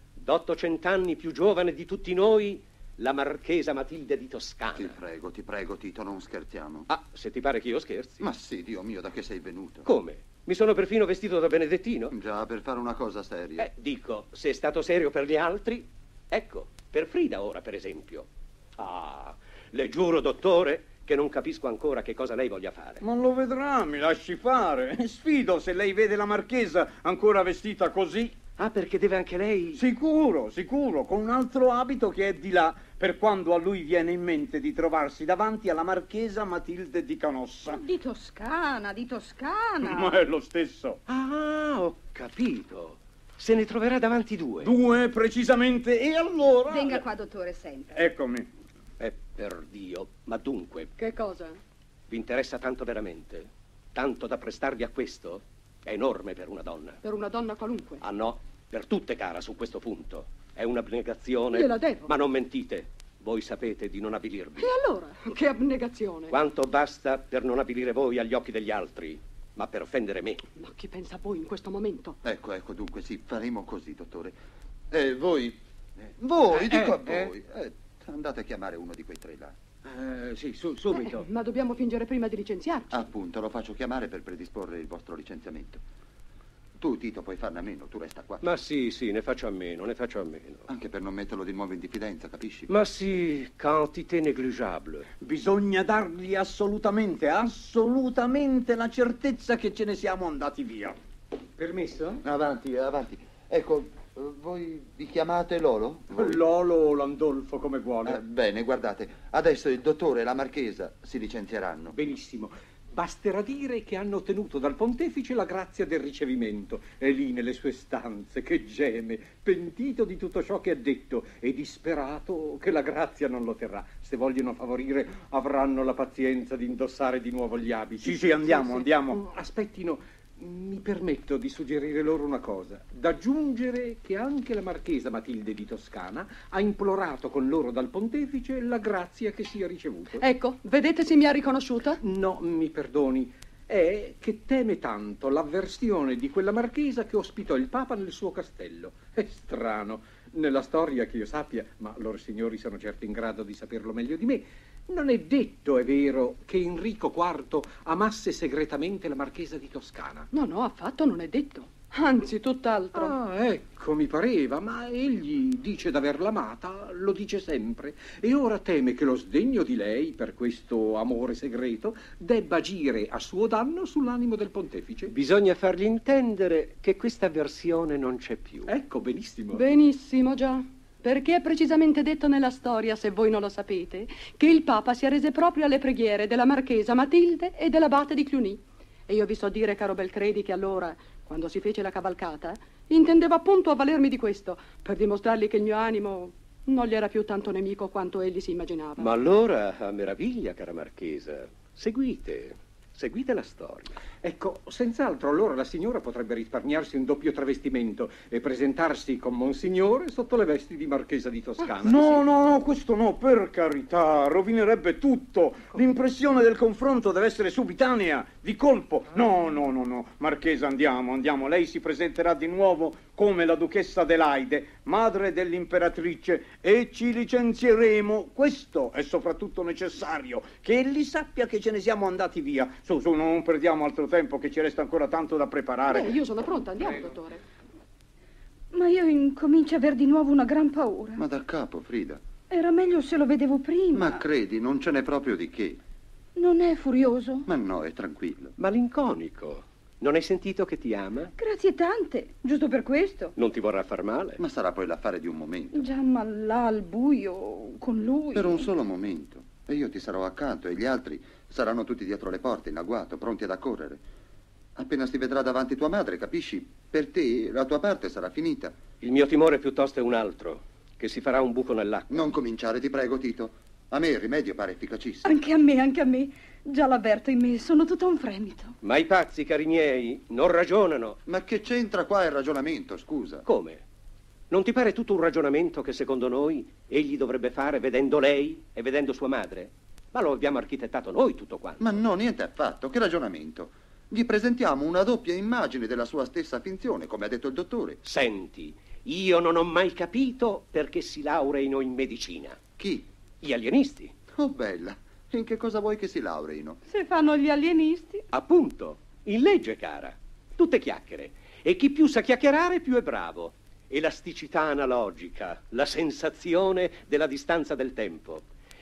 d'800 anni più giovane di tutti noi, la Marchesa Matilde di Toscana. Ti prego, Tito, non scherziamo. Ah, se ti pare che io scherzi. Ma sì, Dio mio, da che sei venuto? Come? Mi sono perfino vestito da benedettino? Già, per fare una cosa seria. Dico, se è stato serio per gli altri, ecco, per Frida ora, per esempio. Ah, Le giuro, dottore, che non capisco ancora che cosa lei voglia fare. Ma lo vedrà, mi lasci fare. Sfido se lei vede la marchesa ancora vestita così. Ah, perché deve anche lei... Sicuro, sicuro, con un altro abito che è di là, per quando a lui viene in mente di trovarsi davanti alla marchesa Matilde di Canossa. Di Toscana, di Toscana. Ma è lo stesso. Ah, ho capito. Se ne troverà davanti due. Due, precisamente, e allora... Venga qua, dottore, senta. Eccomi. Per Dio, ma dunque, Che cosa? vi interessa tanto veramente? Tanto da prestarvi a questo? È enorme per una donna. Per una donna qualunque. Ah no, per tutte, cara, su questo punto. È un'abnegazione. Gliela devo. Ma non mentite. Voi sapete di non avvilirvi. E allora? Che abnegazione. Quanto basta per non avvilire voi agli occhi degli altri, ma per offendere me. Ma chi pensa a voi in questo momento? Ecco, dunque, sì, faremo così, dottore. Voi? Voi, dico a voi. Andate a chiamare uno di quei tre là. Sì, subito. Ma dobbiamo fingere prima di licenziarci. Appunto, lo faccio chiamare per predisporre il vostro licenziamento. Tu, Tito, puoi farne a meno, tu resta qua. Ma sì, ne faccio a meno, ne faccio a meno. Anche per non metterlo di nuovo in diffidenza, capisci? Ma sì, quantité négligeable. Bisogna dargli assolutamente la certezza che ce ne siamo andati via. Permesso? Avanti. Ecco, voi vi chiamate Lolo? Lolo o Landolfo, come vuole. Bene, guardate, adesso il dottore e la marchesa si licenzieranno. Benissimo. Basterà dire che hanno ottenuto dal pontefice la grazia del ricevimento. È lì nelle sue stanze che geme, pentito di tutto ciò che ha detto e disperato che la grazia non lo terrà. Se vogliono favorire avranno la pazienza di indossare di nuovo gli abiti. Sì, andiamo. Aspettino, mi permetto di suggerire loro una cosa. D'aggiungere che anche la marchesa Matilde di Toscana ha implorato con loro dal pontefice la grazia che sia ricevuto. Ecco, vedete se mi ha riconosciuta? No, mi perdoni, è che teme tanto l'avversione di quella marchesa che ospitò il Papa nel suo castello. È strano, nella storia che io sappia, ma loro signori sono certo in grado di saperlo meglio di me, non è detto, è vero, che Enrico IV amasse segretamente la marchesa di Toscana. No, affatto non è detto. Anzi, tutt'altro. Ah, ecco, mi pareva, ma egli dice d'averla amata, lo dice sempre, e ora teme che lo sdegno di lei, per questo amore segreto, debba agire a suo danno sull'animo del pontefice. Bisogna fargli intendere che questa avversione non c'è più. Ecco, benissimo. Benissimo, già. Perché è precisamente detto nella storia, se voi non lo sapete, che il Papa si arrese proprio alle preghiere della marchesa Matilde e dell'abate di Cluny. E io vi so dire, caro Belcredi, che allora, quando si fece la cavalcata, intendeva appunto avvalermi di questo, per dimostrargli che il mio animo non gli era più tanto nemico quanto egli si immaginava. Ma allora, a meraviglia, cara marchesa, seguite la storia. Ecco, senz'altro allora la signora potrebbe risparmiarsi un doppio travestimento e presentarsi con Monsignore sotto le vesti di marchesa di Toscana. No, questo no, per carità, rovinerebbe tutto. L'impressione del confronto deve essere subitanea, di colpo. No, marchesa, andiamo. Lei si presenterà di nuovo come la duchessa Adelaide, madre dell'imperatrice, e ci licenzieremo. Questo è soprattutto necessario, che egli sappia che ce ne siamo andati via. Su, non perdiamo altro tempo, che ci resta ancora tanto da preparare. Io sono pronta, andiamo, dottore. Ma io incomincio a aver di nuovo una gran paura. Ma da capo, Frida. Era meglio se lo vedevo prima. Ma credi, non ce n'è proprio di che. Non è furioso? Ma no, è tranquillo. Malinconico. Non hai sentito che ti ama? Grazie tante, giusto per questo. Non ti vorrà far male? Ma sarà poi l'affare di un momento. Già, ma là al buio, con lui. Per un solo momento. E io ti sarò accanto e gli altri saranno tutti dietro le porte, in agguato, pronti ad accorrere. Appena si vedrà davanti tua madre, capisci? Per te la tua parte sarà finita. Il mio timore piuttosto è un altro, che si farà un buco nell'acqua. Non cominciare, ti prego, Tito. A me il rimedio pare efficacissimo. Anche a me. Già l'avverto in me, sono tutto un fremito. Ma i pazzi, cari miei, non ragionano. Ma che c'entra qua il ragionamento, scusa? Come? Non ti pare tutto un ragionamento che secondo noi egli dovrebbe fare vedendo lei e vedendo sua madre? Ma lo abbiamo architettato noi tutto quanto. Ma no, niente affatto. Che ragionamento? Gli presentiamo una doppia immagine della sua stessa finzione, come ha detto il dottore. Senti, io non ho mai capito perché si laureino in medicina. Chi? Gli alienisti. Oh, bella. In che cosa vuoi che si laureino? Se fanno gli alienisti. Appunto, in legge, cara. Tutte chiacchiere. E chi più sa chiacchierare, più è bravo. Elasticità analogica, la sensazione della distanza del tempo.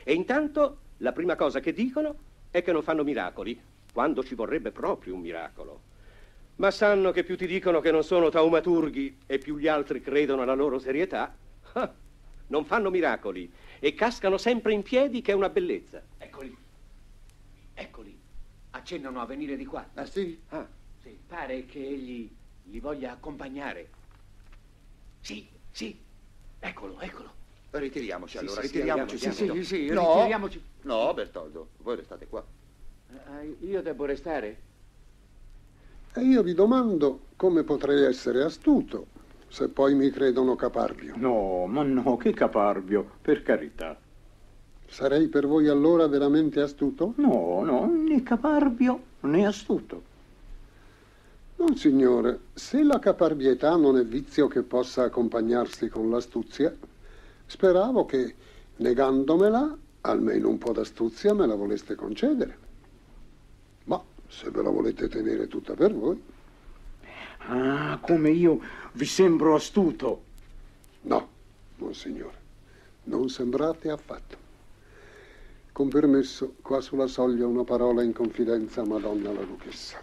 E intanto la prima cosa che dicono è che non fanno miracoli, quando ci vorrebbe proprio un miracolo. Ma sanno che più ti dicono che non sono taumaturghi e più gli altri credono alla loro serietà, non fanno miracoli e cascano sempre in piedi, che è una bellezza. Eccoli. Eccoli. Accennano a venire di qua. Ah, sì? Ah, sì. Pare che egli li voglia accompagnare. Sì, sì. Eccolo, eccolo. Ritiriamoci allora. Ritiriamoci. Sì, No. ritiriamoci. No, Bertoldo, voi restate qua. Io devo restare? E io vi domando come potrei essere astuto, se poi mi credono caparbio. No, ma no, che caparbio, per carità. Sarei per voi allora veramente astuto? No, no, né caparbio né astuto. Monsignore, se la caparbietà non è vizio che possa accompagnarsi con l'astuzia, speravo che, negandomela, almeno un po' d'astuzia me la voleste concedere. Ma se ve la volete tenere tutta per voi. Ah, come io vi sembro astuto. No, Monsignore, non sembrate affatto. Con permesso, qua sulla soglia una parola in confidenza a Madonna la Duchessa.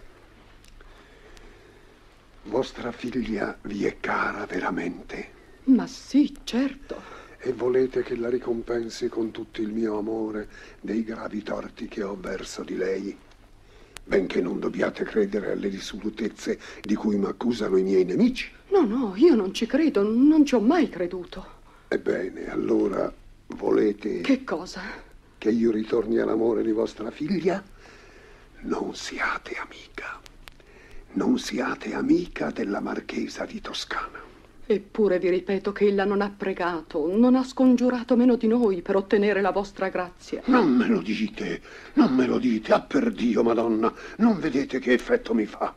Vostra figlia vi è cara veramente? Ma sì, certo. E volete che la ricompensi con tutto il mio amore dei gravi torti che ho verso di lei? Benché non dobbiate credere alle risolutezze di cui mi accusano i miei nemici. No, io non ci credo, non ci ho mai creduto. Ebbene, allora volete... Che cosa? Che io ritorni all'amore di vostra figlia? Non siate amica. Non siate amica della marchesa di Toscana. Eppure vi ripeto che ella non ha pregato, non ha scongiurato meno di noi per ottenere la vostra grazia. Non me lo dite, ah per Dio, Madonna, non vedete che effetto mi fa?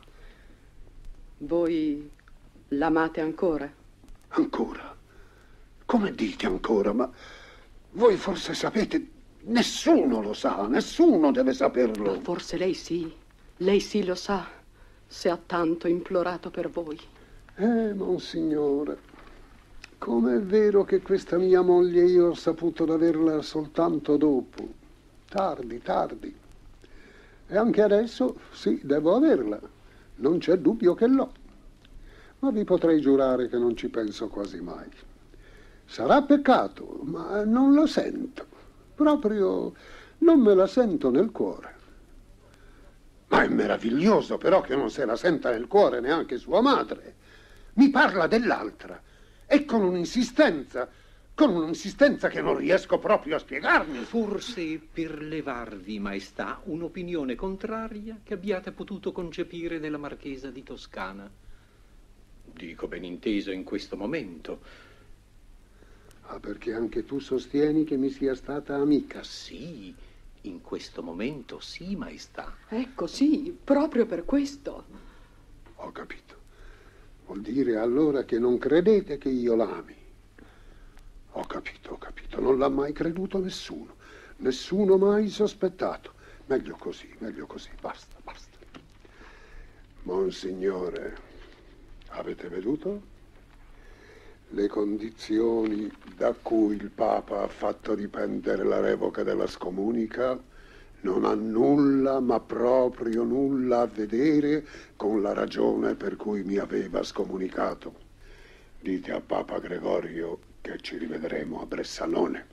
Voi l'amate ancora? Ancora? Come dite ancora? Ma voi forse sapete, nessuno lo sa, nessuno deve saperlo. Ma forse lei sì lo sa, se ha tanto implorato per voi. Monsignore, com'è vero che questa mia moglie io ho saputo d'averla soltanto dopo, tardi. E anche adesso, sì, devo averla, non c'è dubbio che l'ho. Ma vi potrei giurare che non ci penso quasi mai. Sarà peccato, ma non lo sento, proprio non me la sento nel cuore. Ma è meraviglioso però che non se la senta nel cuore neanche sua madre. Mi parla dell'altra e con un'insistenza che non riesco proprio a spiegarmi. Forse per levarvi, maestà, un'opinione contraria che abbiate potuto concepire della marchesa di Toscana. Dico ben inteso in questo momento. Ah, perché anche tu sostieni che mi sia stata amica? Sì, in questo momento sì, maestà. Ecco, sì, proprio per questo. Ho capito. Vuol dire allora che non credete che io l'ami. Ho capito. Non l'ha mai creduto nessuno mai sospettato. Meglio così, basta. Monsignore, avete veduto? Le condizioni da cui il Papa ha fatto dipendere la revoca della scomunica non ha nulla, ma proprio nulla a vedere con la ragione per cui mi aveva scomunicato. Dite a Papa Gregorio che ci rivedremo a Bressanone.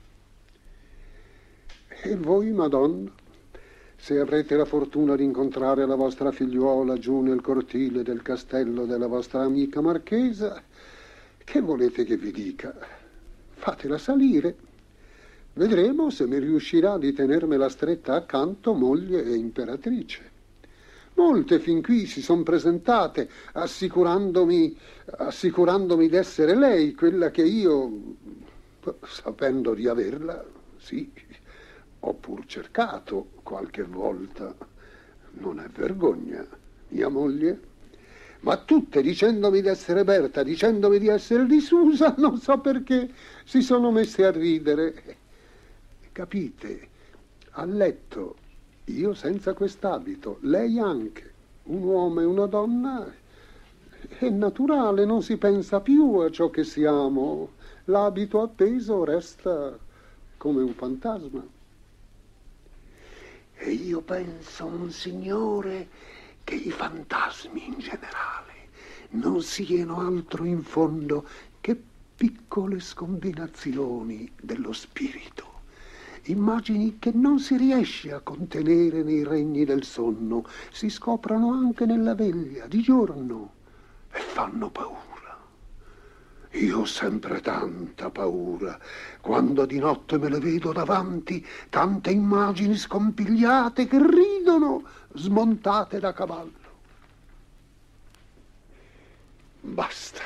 E voi, Madonna, se avrete la fortuna di incontrare la vostra figliuola giù nel cortile del castello della vostra amica marchesa, che volete che vi dica? Fatela salire. Vedremo se mi riuscirà di tenermela stretta accanto, moglie e imperatrice. Molte fin qui si sono presentate assicurandomi d'essere lei, quella che io, sapendo di averla, sì, ho pur cercato qualche volta. Non è vergogna, mia moglie? Ma tutte dicendomi d'essere Berta, dicendomi di essere di Susa, non so perché si sono messe a ridere. Capite? A letto, io senza quest'abito, lei anche, un uomo e una donna, è naturale, non si pensa più a ciò che siamo. L'abito appeso resta come un fantasma. E io penso, monsignore, che i fantasmi in generale non siano altro in fondo che piccole scombinazioni dello spirito. Immagini che non si riesce a contenere nei regni del sonno, si scoprono anche nella veglia, di giorno, e fanno paura. Io ho sempre tanta paura, quando di notte me le vedo davanti, tante immagini scompigliate che ridono, smontate da cavallo. Basta.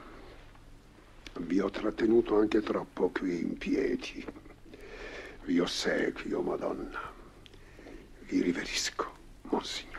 Vi ho trattenuto anche troppo qui in piedi. Vi ossequio, Madonna. Vi riverisco, Monsignore.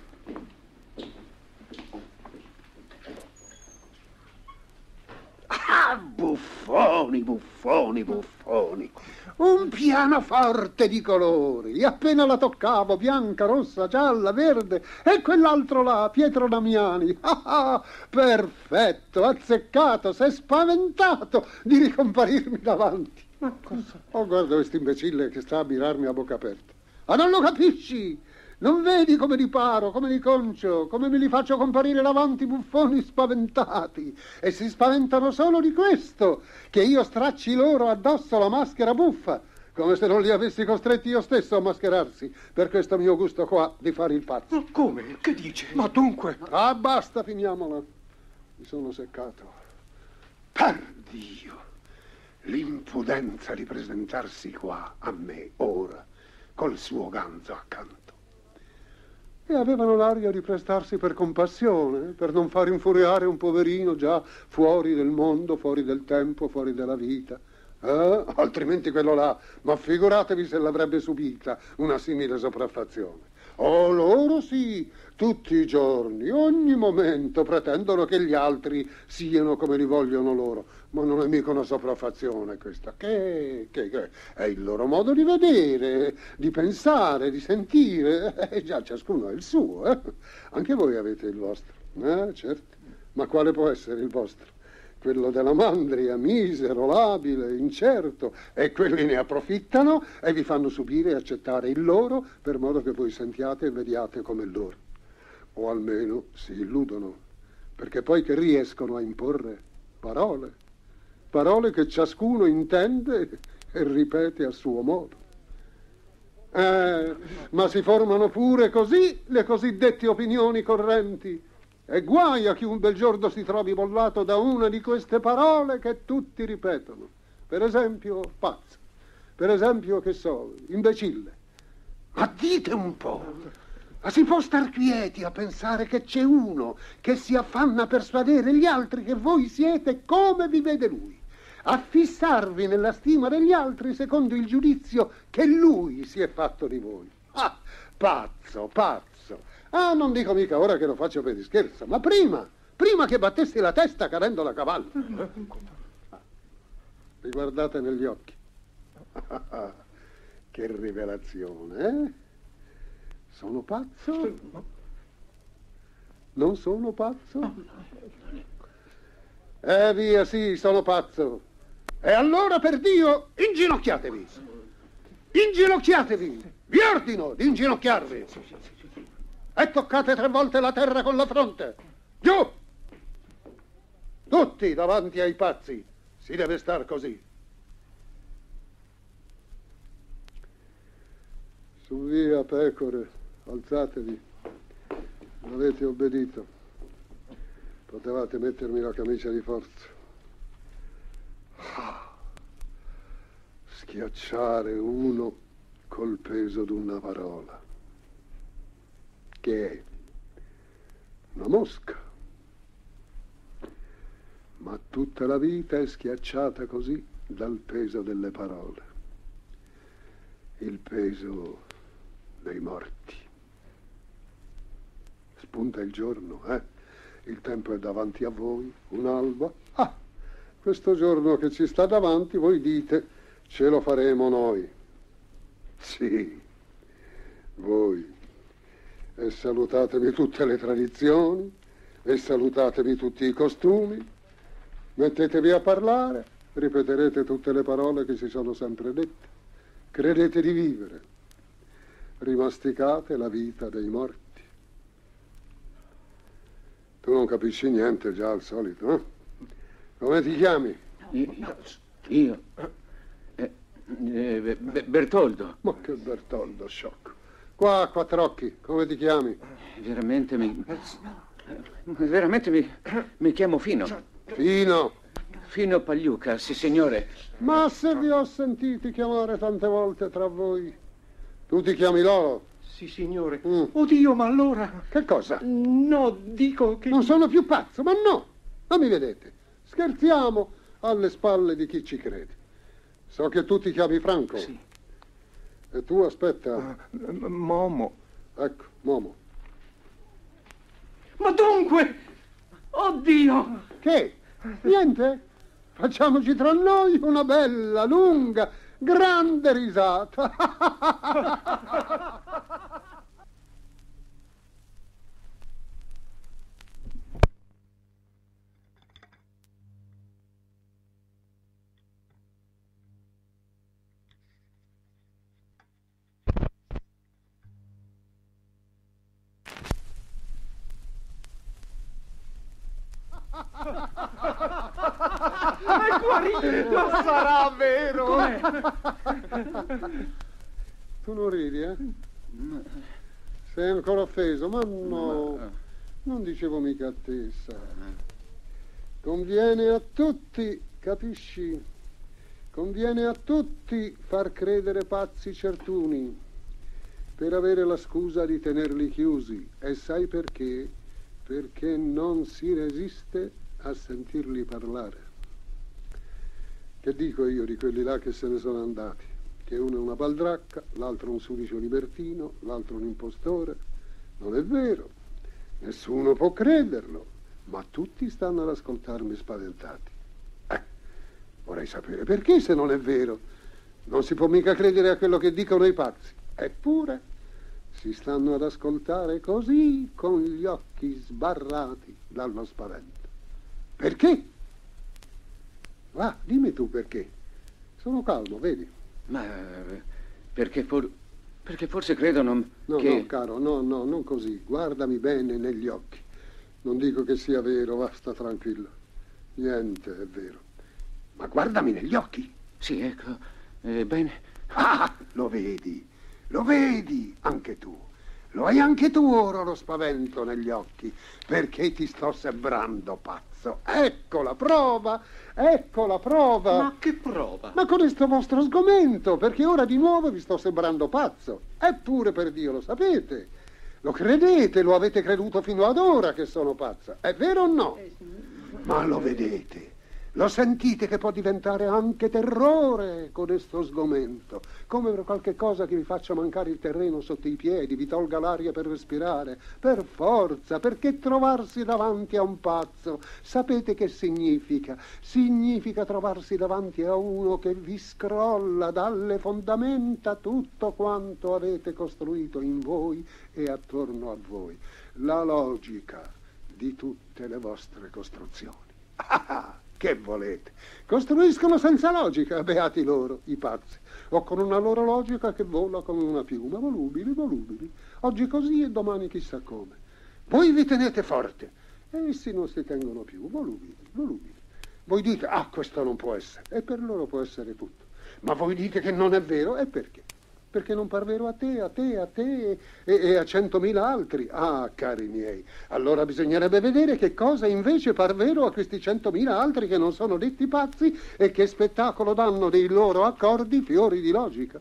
Ah, buffoni, buffoni, buffoni. Un pianoforte di colori. E appena la toccavo, bianca, rossa, gialla, verde, e quell'altro là, Pietro Damiani. Ah, perfetto, azzeccato, s'è spaventato di ricomparirmi davanti. Ma cosa? Oh, guarda questo imbecille che sta a mirarmi a bocca aperta. Ah, non lo capisci? Non vedi come li paro, come li concio, come me li faccio comparire davanti buffoni spaventati? E si spaventano solo di questo, che io stracci loro addosso la maschera buffa, come se non li avessi costretti io stesso a mascherarsi per questo mio gusto qua di fare il pazzo. Ma come? Che dice? Ma dunque? Ah, basta, finiamola. Mi sono seccato. Per Dio! L'impudenza di presentarsi qua a me, ora, col suo ganzo accanto. E avevano l'aria di prestarsi per compassione, per non far infuriare un poverino già fuori del mondo, fuori del tempo, fuori della vita. Altrimenti quello là, ma figuratevi se l'avrebbe subita una simile sopraffazione. Oh, loro sì, tutti i giorni, ogni momento pretendono che gli altri siano come li vogliono loro, ma non è mica una sopraffazione questa, che è il loro modo di vedere, di pensare, di sentire, già ciascuno ha il suo, Anche voi avete il vostro, certo, ma quale può essere il vostro? Quello della mandria, misero, labile, incerto, e quelli ne approfittano e vi fanno subire e accettare il loro per modo che voi sentiate e vediate come loro. O almeno si illudono, perché poi che riescono a imporre parole che ciascuno intende e ripete a suo modo. Ma si formano pure così le cosiddette opinioni correnti. E guai a chi un bel giorno si trovi bollato da una di queste parole che tutti ripetono. Per esempio, pazzo. Per esempio, che so, imbecille. Ma dite un po', ma si può star quieti a pensare che c'è uno che si affanna a persuadere gli altri che voi siete come vi vede lui, a fissarvi nella stima degli altri secondo il giudizio che lui si è fatto di voi? Ah, pazzo, pazzo. Ah, non dico mica ora che lo faccio per scherzo, ma prima che battessi la testa cadendo da cavallo. Vi guardate negli occhi. Che rivelazione, eh? Sono pazzo? Non sono pazzo? Via, sì, sono pazzo. E allora, per Dio, inginocchiatevi. Inginocchiatevi. Vi ordino di inginocchiarvi. E toccate 3 volte la terra con la fronte. Giù! Tutti davanti ai pazzi. Si deve star così. Su via, pecore, alzatevi. Avete obbedito. Potevate mettermi la camicia di forza. Schiacciare uno col peso d'una parola. Che è una mosca, ma tutta la vita è schiacciata così dal peso delle parole, il peso dei morti. Spunta il giorno, il tempo è davanti a voi, un'alba. Questo giorno che ci sta davanti voi dite ce lo faremo noi. Sì, voi. E salutatemi tutte le tradizioni, e salutatemi tutti i costumi, mettetevi a parlare, ripeterete tutte le parole che si sono sempre dette, credete di vivere. rimasticate la vita dei morti. Tu non capisci niente già al solito, eh? Come ti chiami? Io? Bertoldo. Ma che Bertoldo, sciocco. Qua, a quattro occhi, come ti chiami? Veramente mi chiamo Fino. Fino? Fino Pagliuca, sì signore. Ma se vi ho sentiti chiamare tante volte tra voi. Tu ti chiami Lolo? Sì, signore. Oddio, ma allora... Che cosa? No, dico che... Non sono più pazzo, ma no. Non mi vedete? Scherziamo alle spalle di chi ci crede. So che tu ti chiami Franco. Sì. E tu, aspetta. Momo. Ecco, Momo. Ma dunque... Oddio! Che? Niente? Facciamoci tra noi una bella, lunga, grande risata. È guarito! Non sarà vero! Tu non ridi, eh? Sei ancora offeso? Ma no, non dicevo mica a te, sai. Conviene a tutti, capisci? Conviene a tutti far credere pazzi certuni per avere la scusa di tenerli chiusi. E sai perché? Perché non si resiste a sentirli parlare. Che dico io di quelli là che se ne sono andati? Che uno è una baldracca, l'altro un sudicio libertino, l'altro un impostore. Non è vero, nessuno può crederlo, ma tutti stanno ad ascoltarmi spaventati. Vorrei sapere perché, se non è vero. Non si può mica credere a quello che dicono i pazzi. Eppure si stanno ad ascoltare così, con gli occhi sbarrati dallo spavento. Perché? Va, dimmi tu perché. Sono calmo, vedi? Ma perché forse credono che... No, caro, no, non così. Guardami bene negli occhi. Non dico che sia vero, va, sta tranquillo. Niente è vero. Ma guardami negli occhi. Sì, ecco, bene. Ah, lo vedi, anche tu. Lo hai anche tu ora lo spavento negli occhi, perché ti sto sembrando pazzo. Ecco la prova. Ma che prova? Ma con questo vostro sgomento, perché ora di nuovo vi sto sembrando pazzo. Eppure, per Dio, lo sapete. Lo credete, lo avete creduto fino ad ora che sono pazza. È vero o no? Ma lo vedete. Lo sentite che può diventare anche terrore con questo sgomento, come per qualche cosa che vi faccia mancare il terreno sotto i piedi, vi tolga l'aria per respirare, per forza, perché trovarsi davanti a un pazzo, sapete che significa? Significa trovarsi davanti a uno che vi scrolla dalle fondamenta tutto quanto avete costruito in voi e attorno a voi, la logica di tutte le vostre costruzioni. Che volete? Costruiscono senza logica, beati loro, i pazzi, o con una loro logica che vola come una piuma, volubili, oggi così e domani chissà come. Voi vi tenete forte, e essi non si tengono più, volubili. Voi dite, questo non può essere, e per loro può essere tutto. Ma voi dite che non è vero, e perché? Perché non par vero a te e a 100.000 altri. Ah, cari miei, allora bisognerebbe vedere che cosa invece par vero a questi 100.000 altri che non sono detti pazzi e che spettacolo danno dei loro accordi fiori di logica.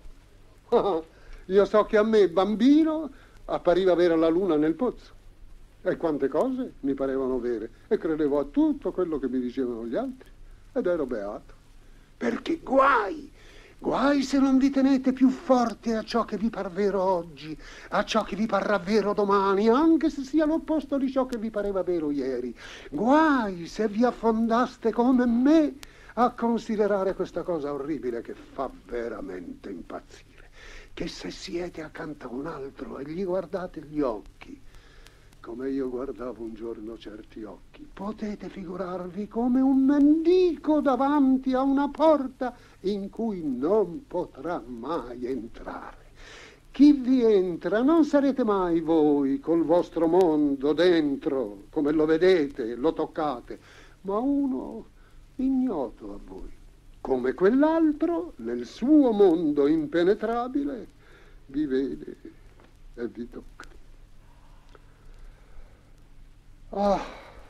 Io so che a me, bambino, appariva vera la luna nel pozzo. E quante cose mi parevano vere. E credevo a tutto quello che mi dicevano gli altri. Ed ero beato. Perché guai se non vi tenete più forte a ciò che vi par vero oggi, a ciò che vi parrà vero domani, anche se sia l'opposto di ciò che vi pareva vero ieri. Guai se vi affondaste come me a considerare questa cosa orribile che fa veramente impazzire, che se siete accanto a un altro e gli guardate gli occhi, come io guardavo un giorno certi occhi, potete figurarvi come un mendico davanti a una porta in cui non potrà mai entrare, chi vi entra non sarete mai voi col vostro mondo dentro, come lo vedete, lo toccate, ma uno ignoto a voi, come quell'altro nel suo mondo impenetrabile vi vede e vi tocca. Ah,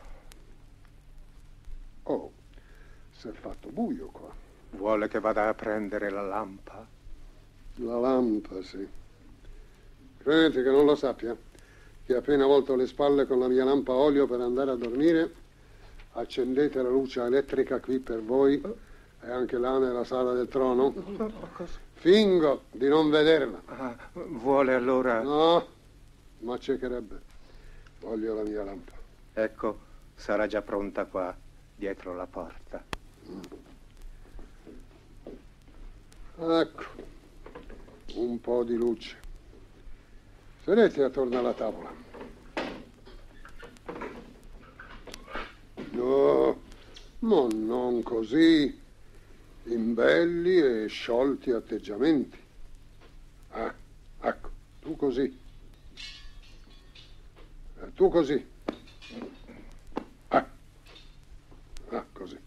oh, si è fatto buio qua. Vuole che vada a prendere la lampa? La lampa, sì. Credete che non lo sappia? Che appena volto le spalle con la mia lampa a olio per andare a dormire, accendete la luce elettrica qui per voi e anche là nella sala del trono. Fingo di non vederla. Ah, vuole allora... No, ma accecherebbe. Voglio la mia lampa. Ecco, sarà già pronta qua, dietro la porta. Ecco, un po' di luce. Sedete attorno alla tavola. No, ma non così, in belli e sciolti atteggiamenti. Ah, ecco, tu così. E tu così. Così.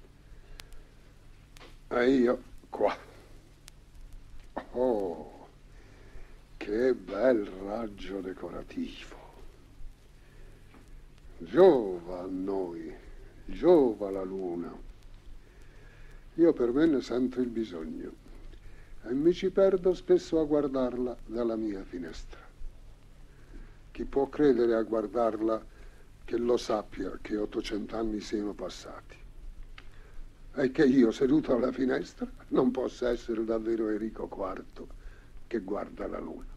E io qua. Oh, che bel raggio decorativo. Giova a noi, giova la luna. Io per me ne sento il bisogno e mi ci perdo spesso a guardarla dalla mia finestra. Chi può credere a guardarla che lo sappia che 800 anni siano passati e che io, seduto alla finestra, non possa essere davvero Enrico IV che guarda la luna.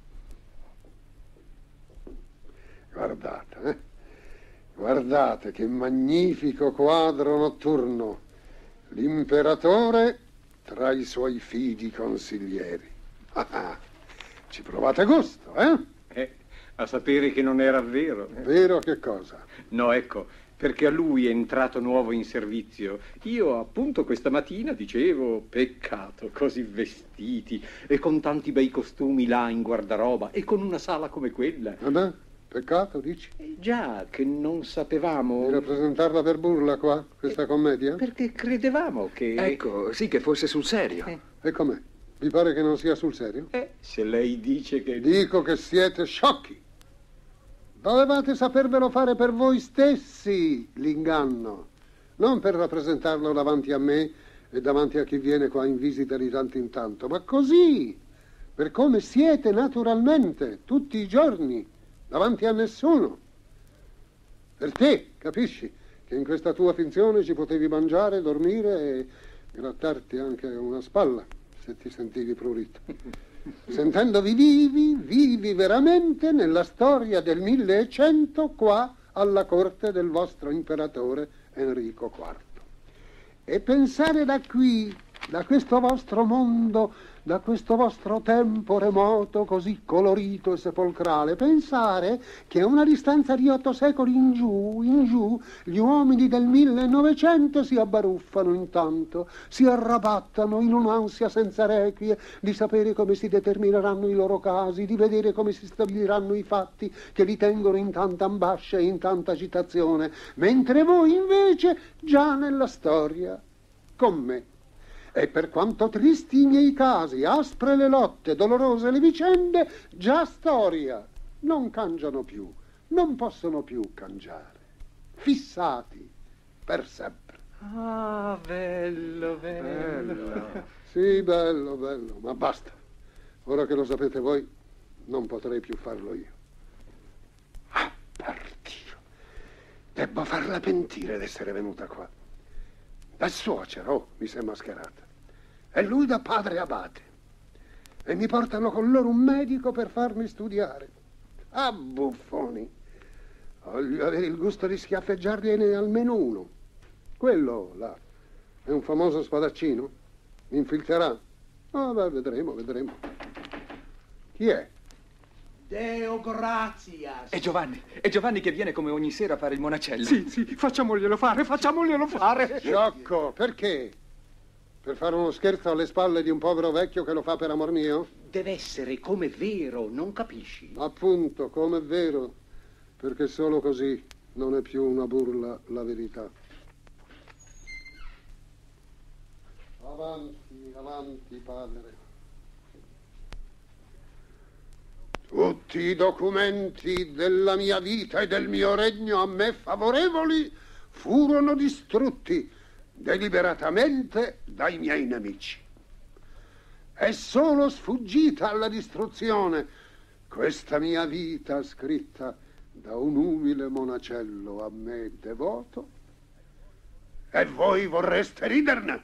Guardate, guardate che magnifico quadro notturno. L'imperatore tra i suoi fidi consiglieri. Ci provate gusto, eh? A sapere che non era vero. Vero che cosa? No, ecco, perché a lui è entrato nuovo in servizio. Io appunto questa mattina dicevo, peccato, così vestiti e con tanti bei costumi là in guardaroba e con una sala come quella. Beh, peccato, dici? Già, che non sapevamo... Di rappresentarla per burla qua, questa commedia? Perché credevamo che... Ecco, sì, che fosse sul serio. E com'è? Vi pare che non sia sul serio? Se lei dice che... Dico che siete sciocchi. Dovevate sapervelo fare per voi stessi, l'inganno. Non per rappresentarlo davanti a me e davanti a chi viene qua in visita di tanto in tanto, ma così, per come siete naturalmente, tutti i giorni, davanti a nessuno. Per te, capisci, che in questa tua finzione ci potevi mangiare, dormire e grattarti anche una spalla, se ti sentivi prurito. Sentendovi vivi veramente nella storia del 1100 qua alla corte del vostro imperatore Enrico IV. E pensare da qui, da questo vostro mondo, da questo vostro tempo remoto così colorito e sepolcrale, pensare che a una distanza di 8 secoli in giù, gli uomini del 1900 si abbaruffano intanto, si arrabattano in un'ansia senza requie di sapere come si determineranno i loro casi, di vedere come si stabiliranno i fatti che li tengono in tanta ambascia e in tanta agitazione, mentre voi invece già nella storia, con me. E per quanto tristi i miei casi, aspre le lotte, dolorose le vicende, già storia, non cangiano più, non possono più cangiare, fissati per sempre. Ah, bello. Sì, bello, ma basta. Ora che lo sapete voi, non potrei più farlo io. Ah, per Dio, debbo farla pentire d'essere venuta qua. Da suocero, mi si è mascherata. E lui da padre abate. E mi portano con loro un medico per farmi studiare. Ah, buffoni. Voglio avere il gusto di schiaffeggiargliene almeno uno. Quello, là, è un famoso spadaccino? Mi infiltrerà? Ah, beh, vedremo. Chi è? Deo grazia. È Giovanni che viene come ogni sera a fare il monacello. Sì, facciamoglielo fare. Sciocco, perché? Per fare uno scherzo alle spalle di un povero vecchio che lo fa per amor mio? Deve essere come vero, non capisci? Appunto, come è vero, perché solo così non è più una burla la verità. Avanti, avanti, padre. Tutti i documenti della mia vita e del mio regno a me favorevoli furono distrutti deliberatamente dai miei nemici. È solo sfuggita alla distruzione questa mia vita scritta da un umile monacello a me devoto, e voi vorreste riderne?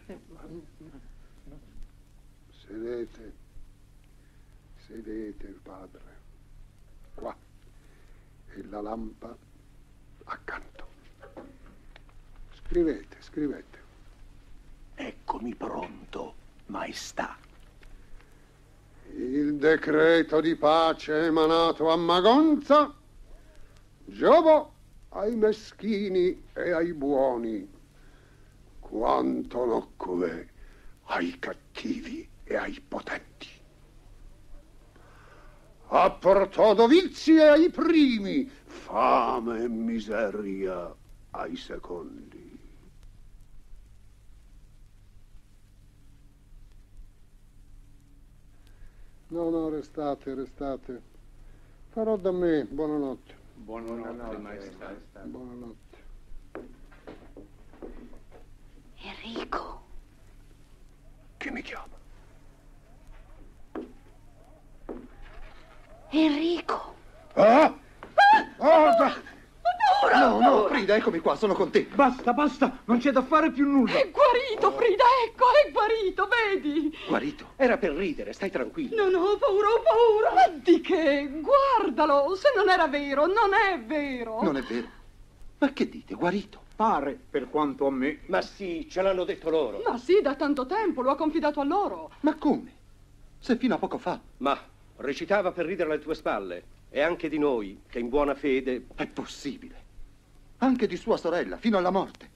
Sedete, sedete, padre, qua, e la lampa accanto. Scrivete, scrivete. Eccomi pronto, maestà. Il decreto di pace emanato a Magonza giovò ai meschini e ai buoni, quanto nocque ai cattivi e ai potenti. Apportò dovizie ai primi, fame e miseria ai secondi. No, no, restate, restate. Farò da me. Buonanotte. Buonanotte, maestà. Buonanotte. Enrico. Chi mi chiama? Enrico. Ah? No, no, Frida, eccomi qua, sono con te. Basta, basta, non c'è da fare più nulla. È guarito, Frida, ecco, è guarito, vedi? Guarito? Era per ridere, stai tranquillo. Non ho paura, ho paura. Ma di che? Guardalo, se non era vero, non è vero. Non è vero? Ma che dite, guarito? Pare, per quanto a me. Ma sì, ce l'hanno detto loro. Ma sì, da tanto tempo, lo ha confidato a loro. Ma come? Se fino a poco fa. Ma recitava per ridere alle tue spalle. E anche di noi, che in buona fede... È possibile. Anche di sua sorella, fino alla morte.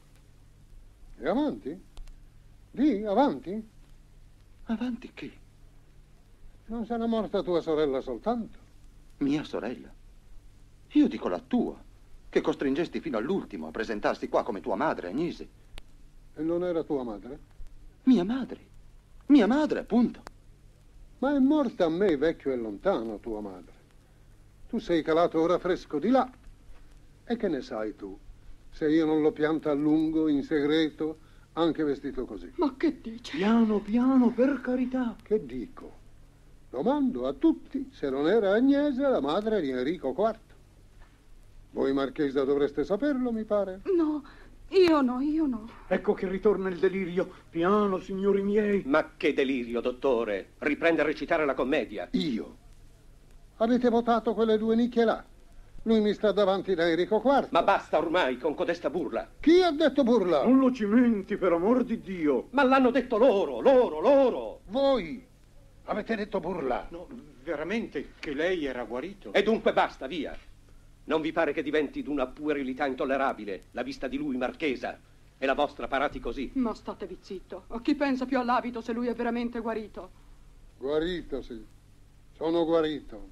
E avanti? Di, avanti? Avanti che? Non sarà morta tua sorella soltanto? Mia sorella? Io dico la tua, che costringesti fino all'ultimo a presentarsi qua come tua madre, Agnese. E non era tua madre? Mia madre. Mia madre, appunto. Ma è morta a me, vecchio e lontano, tua madre. Tu sei calato ora fresco di là. E che ne sai tu, se io non l'ho pianta a lungo, in segreto, anche vestito così? Ma che dice? Piano, piano, per carità. Che dico? Domando a tutti se non era Agnese la madre di Enrico IV. Voi, Marchesa, dovreste saperlo, mi pare. No, io no. Ecco che ritorna il delirio. Piano, signori miei. Ma che delirio, dottore. Riprende a recitare la commedia. Io? Avete votato quelle due nicchie là? Lui mi sta davanti da Enrico IV. Ma basta ormai con codesta burla. Chi ha detto burla? Non lo cimenti, per amor di Dio. Ma l'hanno detto loro. Voi avete detto burla. No, veramente che lei era guarito. E dunque basta, via. Non vi pare che diventi d'una puerilità intollerabile la vista di lui, Marchesa, e la vostra parati così? Ma statevi zitto. Chi pensa più all'abito se lui è veramente guarito? Guarito, sì. Sono guarito.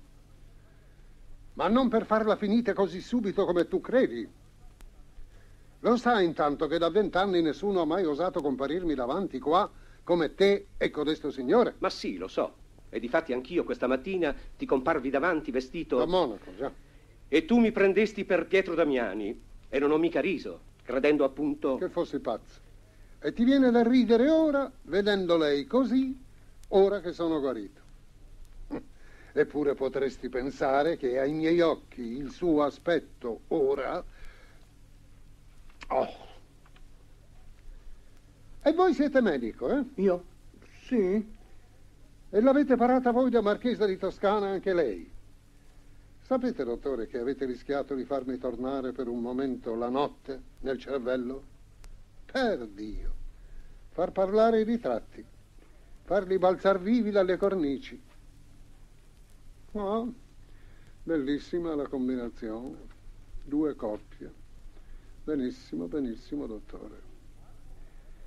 Ma non per farla finita così subito come tu credi. Lo sai intanto che da 20 anni nessuno ha mai osato comparirmi davanti qua come te e codesto signore? Ma sì, lo so. E difatti anch'io questa mattina ti comparvi davanti vestito... Da monaco, già. E tu mi prendesti per Pietro Damiani e non ho mica riso, credendo appunto... Che fossi pazzo. E ti viene da ridere ora, vedendo lei così, ora che sono guarito. Eppure potresti pensare che ai miei occhi il suo aspetto ora... Oh! E voi siete medico, eh? Io? Sì. E l'avete parata voi da Marchesa di Toscana anche lei? Sapete, dottore, che avete rischiato di farmi tornare per un momento la notte nel cervello? Per Dio! Far parlare i ritratti, farli balzar vivi dalle cornici. Oh, bellissima la combinazione. 2 coppie. Benissimo, benissimo, dottore.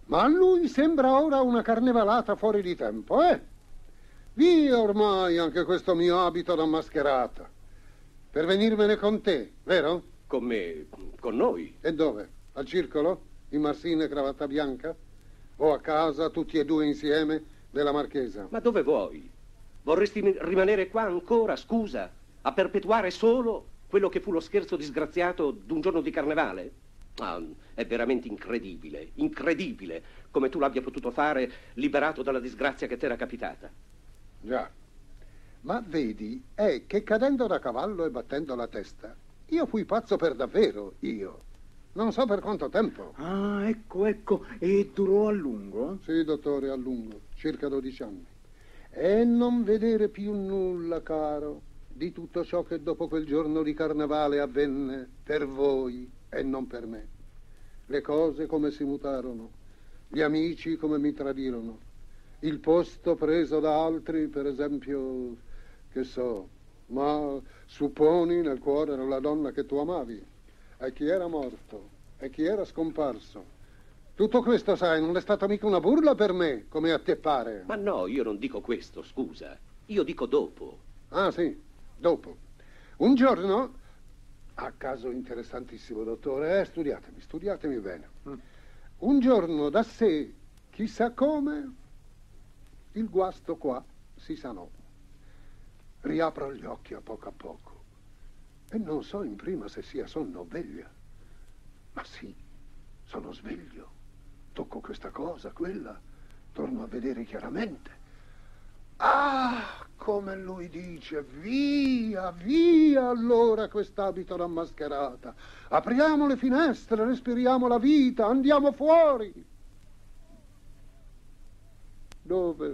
Ma a lui sembra ora una carnevalata fuori di tempo, eh? Via ormai anche questo mio abito da mascherata. Per venirmene con te, vero? Con me, con noi. E dove? Al circolo? In marsina e cravatta bianca? O a casa, tutti e due insieme, della Marchesa? Ma dove vuoi? Vorresti rimanere qua ancora, scusa, a perpetuare solo quello che fu lo scherzo disgraziato d'un giorno di carnevale? Ah, è veramente incredibile, incredibile come tu l'abbia potuto fare liberato dalla disgrazia che t'era capitata. Già, ma vedi, è che cadendo da cavallo e battendo la testa, io fui pazzo per davvero, io. Non so per quanto tempo. Ah, ecco, e durò a lungo? Sì, dottore, a lungo, circa 12 anni. E non vedere più nulla, caro, di tutto ciò che dopo quel giorno di carnevale avvenne per voi e non per me. Le cose come si mutarono, gli amici come mi tradirono, il posto preso da altri, per esempio, che so, ma supponi nel cuore la donna che tu amavi, e chi era morto, e chi era scomparso. Tutto questo, sai, non è stata mica una burla per me, come a te pare. Ma no, io non dico questo, scusa. Io dico dopo. Ah, sì, dopo. Un giorno, a caso interessantissimo, dottore, studiatemi bene. Un giorno da sé, chissà come, il guasto qua si sanò. Riapro gli occhi a poco e non so in prima se sia sonno o veglia. Ma sì, sono sveglio. Tocco questa cosa, quella, torno a vedere chiaramente. Ah, come lui dice, via, via allora quest'abito da mascherata. Apriamo le finestre, respiriamo la vita, andiamo fuori. Dove?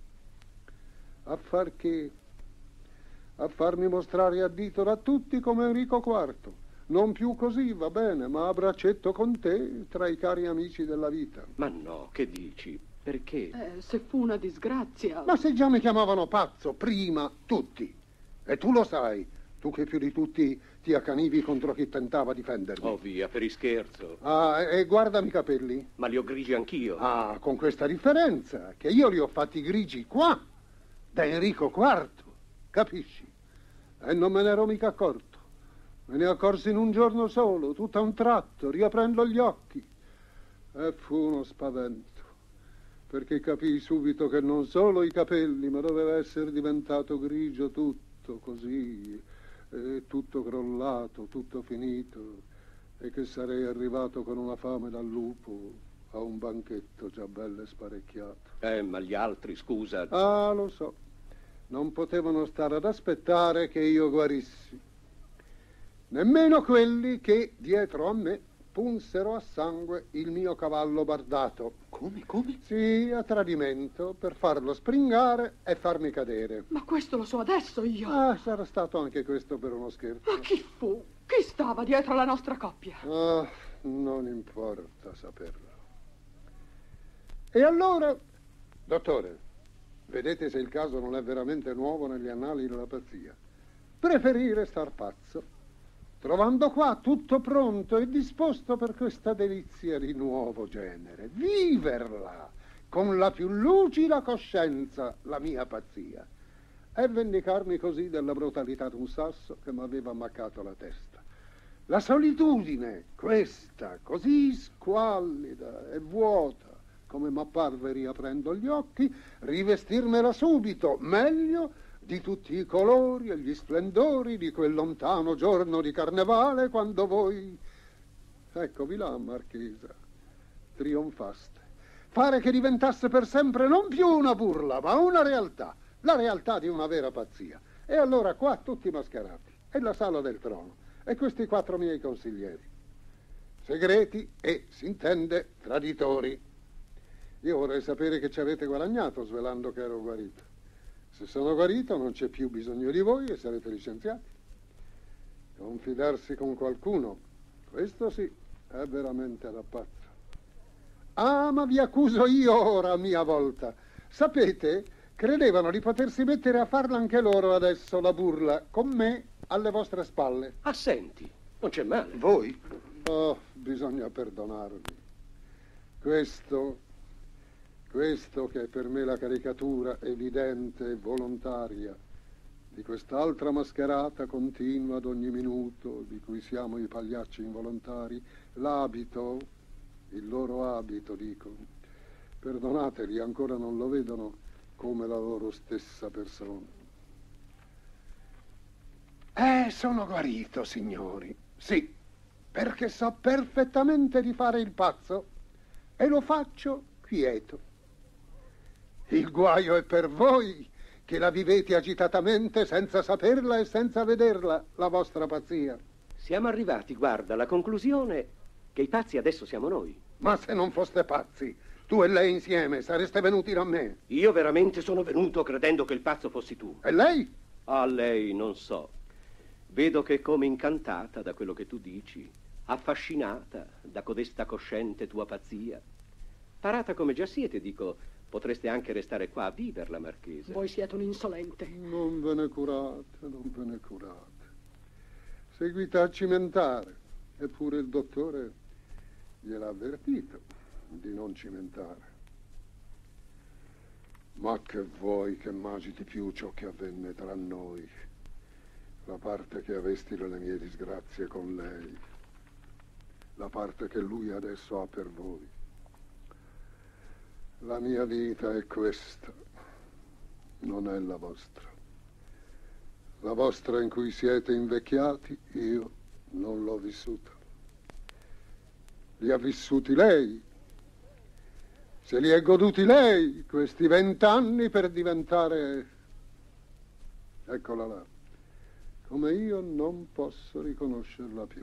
A far che? A farmi mostrare a dito da tutti come Enrico IV. Non più così, va bene, ma a braccetto con te tra i cari amici della vita. Ma no, che dici? Perché? Se fu una disgrazia. Ma se già mi chiamavano pazzo, prima, tutti. E tu lo sai, tu che più di tutti ti accanivi contro chi tentava difendermi. Oh, via, per scherzo. Ah, e guardami i capelli. Ma li ho grigi anch'io. Ah, con questa differenza, che io li ho fatti grigi qua, da Enrico IV, capisci? E non me ne ero mica accorto. Me ne accorsi in un giorno solo, tutto a un tratto, riaprendo gli occhi. E fu uno spavento, perché capii subito che non solo i capelli, ma doveva essere diventato grigio tutto, così, tutto crollato, tutto finito, e che sarei arrivato con una fame da lupo a un banchetto già bello e sparecchiato. Ma gli altri, scusa. Ah, lo so, non potevano stare ad aspettare che io guarissi. Nemmeno quelli che dietro a me punsero a sangue il mio cavallo bardato. Come? Sì, a tradimento, per farlo springare e farmi cadere. Ma questo lo so adesso io. Ah, sarà stato anche questo per uno scherzo. Ma chi fu? Chi stava dietro la nostra coppia? Ah, non importa saperlo. E allora, dottore, vedete se il caso non è veramente nuovo negli annali della pazzia. Preferì restar pazzo, trovando qua tutto pronto e disposto per questa delizia di nuovo genere. Viverla con la più lucida coscienza, la mia pazzia, e vendicarmi così della brutalità d'un sasso che mi aveva ammaccato la testa. La solitudine, questa, così squallida e vuota, come m'apparve riaprendo gli occhi, rivestirmela subito, meglio, di tutti i colori e gli splendori di quel lontano giorno di carnevale, quando voi, eccovi là, Marchesa, trionfaste. Fare che diventasse per sempre non più una burla, ma una realtà, la realtà di una vera pazzia. E allora qua tutti mascherati, e la sala del trono, e questi 4 miei consiglieri, segreti e, si intende, traditori. Io vorrei sapere che ci avete guadagnato svelando che ero guarito. Se sono guarito non c'è più bisogno di voi e sarete licenziati. Confidarsi con qualcuno, questo sì, è veramente da pazzo. Ah, ma vi accuso io ora a mia volta. Sapete, credevano di potersi mettere a farla anche loro adesso, la burla, con me alle vostre spalle. Ah, senti, non c'è male. Voi? Oh, bisogna perdonarmi. Questo che è per me la caricatura evidente e volontaria di quest'altra mascherata continua ad ogni minuto, di cui siamo i pagliacci involontari, l'abito, il loro abito, dico, perdonateli, ancora non lo vedono come la loro stessa persona. Sono guarito, signori, sì. Perché so perfettamente di fare il pazzo e lo faccio quieto. Il guaio è per voi che la vivete agitatamente senza saperla e senza vederla, la vostra pazzia. Siamo arrivati, guarda, alla conclusione che i pazzi adesso siamo noi. Ma se non foste pazzi, tu e lei insieme sareste venuti da me. Io veramente sono venuto credendo che il pazzo fossi tu. E lei? A lei non so. Vedo che è come incantata da quello che tu dici, affascinata da codesta cosciente tua pazzia. Parata come già siete, dico, potreste anche restare qua a viverla, Marchese. Voi siete un insolente. Non ve ne curate, non ve ne curate. Seguite a cimentare. Eppure il dottore gliel'ha avvertito di non cimentare. Ma che vuoi che m'agiti più ciò che avvenne tra noi, la parte che avesti delle mie disgrazie con lei, la parte che lui adesso ha per voi. La mia vita è questa, non è la vostra. La vostra in cui siete invecchiati, io non l'ho vissuta. Li ha vissuti lei. Se li è goduti lei, questi 20 anni per diventare... Eccola là. Come io non posso riconoscerla più.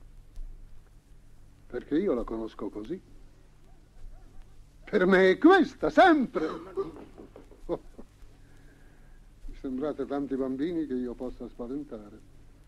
Perché io la conosco così. Per me è questa, sempre. Oh. Mi sembrate tanti bambini che io possa spaventare.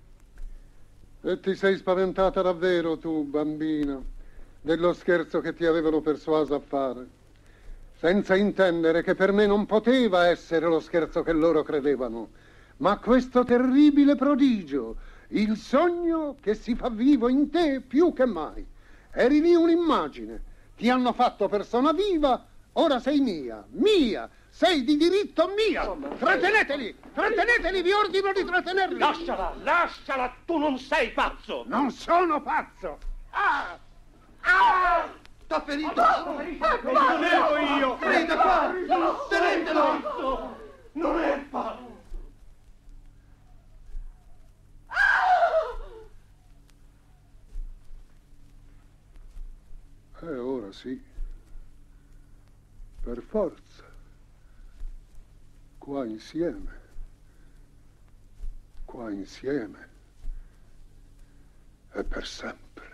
E ti sei spaventata davvero tu, bambina, dello scherzo che ti avevano persuaso a fare, senza intendere che per me non poteva essere lo scherzo che loro credevano, ma questo terribile prodigio, il sogno che si fa vivo in te più che mai. Eri lì un'immagine, ti hanno fatto persona viva, ora sei mia, mia, sei di diritto mia. Tratteneteli, vi ordino di trattenerli. Lasciala, tu non sei pazzo. Non sono pazzo. Sta ferito. Non ero io. Frida, qua. Tenetelo. Non è pazzo. Ora sì. Per forza. Qua insieme. E per sempre.